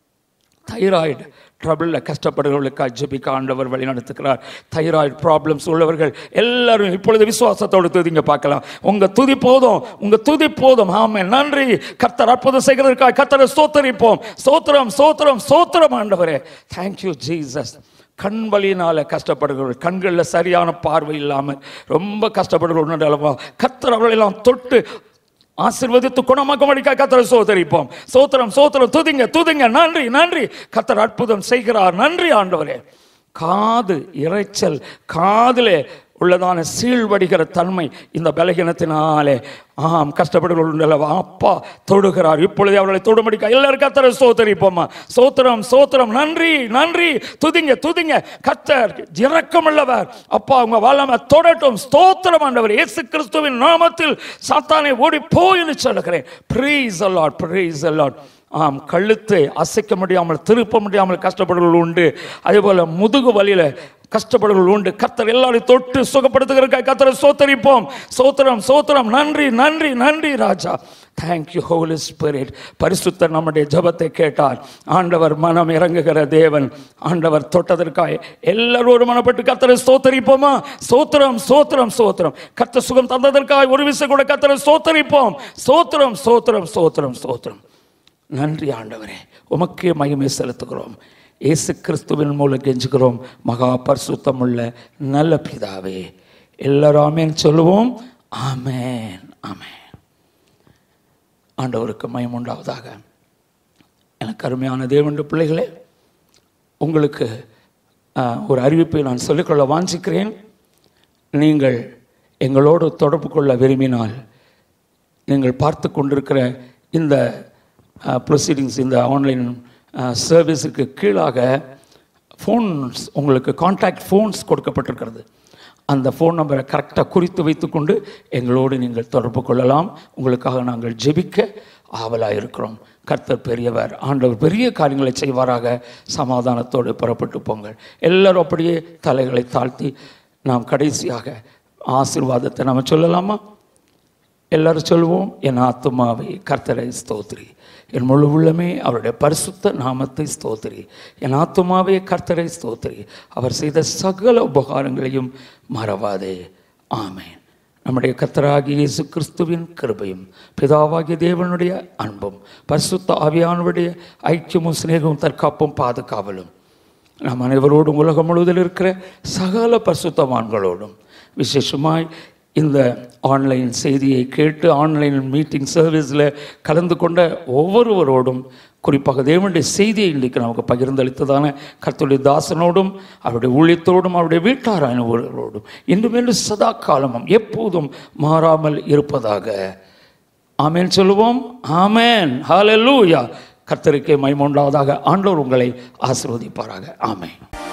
தைராய்டு ட்ரபிளில் கஷ்டப்படுகிறவர்களுக்காக ஜெபிக்க ஆண்டவர் வழி நடத்துகிறார். தைராய்டு ப்ராப்ளம்ஸ் உள்ளவர்கள் எல்லாரும் இப்பொழுது விசுவாசத்தோடு துதிங்க பார்க்கலாம். உங்க துதி போதும், உங்க துதி போதும். ஆமென். நன்றி. கர்த்தர் அற்புதம் செய்கிறதற்காக கர்த்தரை ஸ்தோத்தரிப்போம். ஸ்தோத்திரம், ஸ்தோத்திரம், ஸ்தோத்திரம் ஆண்டவரே. Thank you Jesus. கண் வலியினால கஷ்டப்படுகிறவர்கள், கண்களில் சரியான பார்வை இல்லாமல் ரொம்ப கஷ்டப்படுகிறவர்கள் கர்த்தர் அவர்களெல்லாம் தொட்டு ஆசீர்வதித்து குணமாக்கும்படிக்காக கர்த்தரை ஸ்தோத்தரிப்போம். ஸ்தோத்திரம், ஸ்தோத்திரம். துதிங்க, துதிங்க. நன்றி, நன்றி. கர்த்தர் அற்புதம் செய்கிறார். நன்றி ஆண்டவரே. காது இரைச்சல், காதிலே உள்ளதான சீழ்வடிகிற தன்மை இந்த பலகீனத்தினாலே கஷ்டப்படுகிற அப்பா தொடுகிறார். இப்பொழுது அவர்களை தொடும்படிக்க எல்லாரும் கர்த்தரை ஸ்தோத்திரிப்போமா. ஸ்தோத்திரம் ஸ்தோத்திரம். நன்றி நன்றி. துதிங்க துதிங்க. கர்த்தர் இரக்கமுள்ளவர். அப்பா உங்க வல்லமை தொடட்டும். ஸ்தோத்திரம் ஆண்டவர். இயேசு கிறிஸ்துவின் நாமத்தில் சாத்தானை ஓடி போய் என்று சொல்லுகிறேன். Praise the Lord, praise the Lord. கழுத்தை அசைக்க முடியாமல் திருப்ப முடியாமல் கஷ்டப்படுகள் உண்டு. அதே போல முதுகு வலியில கஷ்டப்படுகள் உண்டு. கர்த்தர் எல்லாரையும் தொட்டு சுகப்படுத்துகிற கர்த்தரை ஸ்தோத்திரிப்போம். ஸ்தோத்திரம் ஸ்தோத்திரம். நன்றி நன்றி நன்றி ராஜா. Thank you holy spirit. பரிசுத்தர் நம்முடைய ஜெபத்தை கேட்டார். ஆண்டவர் மனம் இறங்குகிற தேவன். ஆண்டவர் தொட்டதற்காக எல்லாரும் மனப்பட்டு கர்த்தரை ஸ்தோத்திரிப்போமா. ஸ்தோத்திரம் ஸ்தோத்திரம் ஸ்தோத்திரம். கர்த்தர் சுகம் தந்ததற்காக ஒரு விஷயம் கூட கர்த்தரை ஸ்தோத்திரிப்போம். ஸ்தோத்திரம் ஸ்தோத்திரம் ஸ்தோத்திரம் ஸ்தோத்திரம். நன்றி ஆண்டவரே, உமக்கே மகிமை செலுத்துகிறோம். இயேசு கிறிஸ்துவின் மூலம் கெஞ்சுகிறோம் மகா பரிசுத்தமுள்ள நல்ல பிதாவே. எல்லாரும் ஆமென் சொல்லுவோம். ஆமென் ஆமென். ஆண்டவருக்கு மகிமை உண்டாவதாக. எனக்கு அருமையான தேவனுடைய பிள்ளைகளே, உங்களுக்கு ஒரு அறிவிப்பை நான் சொல்லிக்கொள்ள வாஞ்சிக்கிறேன். நீங்கள் எங்களோடு தொடர்பு கொள்ள விரும்பினால் நீங்கள் பார்த்து கொண்டிருக்கிற இந்த ப்ரொசீடிங்ஸ், இந்த ஆன்லைன் சர்வீஸுக்கு கீழாக ஃபோன்ஸ், உங்களுக்கு கான்டாக்ட் ஃபோன்ஸ் கொடுக்கப்பட்டிருக்கிறது. அந்த ஃபோன் நம்பரை கரெக்டாக குறித்து வைத்துக்கொண்டு எங்களோடு நீங்கள் தொடர்பு கொள்ளலாம். உங்களுக்காக நாங்கள் ஜெபிக்க ஆவலாக இருக்கிறோம். கர்த்தர் பெரியவர். ஆண்டவர் பெரிய காரியங்களை செய்வாராக. சமாதானத்தோடு புறப்பட்டு போங்கள். எல்லோரும் அப்படியே தலைகளை தாழ்த்தி நாம் கடைசியாக ஆசீர்வாதத்தை நாம் சொல்லலாமா? எல்லாரும் சொல்லுவோம். என் ஆத்துமாவே கர்த்தரை ஸ்தோத்திரி, என் முழு உள்ளமே அவருடைய பரிசுத்த நாமத்தை ஸ்தோத்திரி. என் ஆத்துமாவே கர்த்தரை ஸ்தோத்திரி, அவர் செய்த சகல உபகாரங்களையும் மறவாதே. ஆமென். நம்முடைய கர்த்தராகிய இயேசு கிறிஸ்துவின் கிருபையும் பிதாவாகிய தேவனுடைய அன்பும் பரிசுத்த ஆவியானவருடைய ஐக்கியமும் சிநேகமும் தற்காப்பும் பாதுகாவலும் நாம் அனைவரோடும் உலகம் முழுவதில் இருக்கிற சகல பரிசுத்தவான்களோடும் விசேஷமாய் இந்த ஆன்லைன் செய்தியை கேட்டு ஆன்லைன் மீட்டிங் சர்வீஸில் கலந்து கொண்ட ஒவ்வொருவரோடும், குறிப்பாக தேவனுடைய செய்தியை இன்றைக்கு நமக்கு பகிர்ந்தளித்ததான கர்த்தருடைய தாசனோடும் அவருடைய ஊழியத்தோடும் அவருடைய வீட்டாரானவர்களோடும் இன்றும் என்று சதா காலமும் எப்போதும் மாறாமல் இருப்பதாக. ஆமென் சொல்லுவோம். ஆமென். ஹல்லேலூயா. கர்த்தருக்கே மகிமை உண்டாவதாக. ஆண்டவர் உங்களை ஆசீர்வதிப்பாராக. ஆமென்.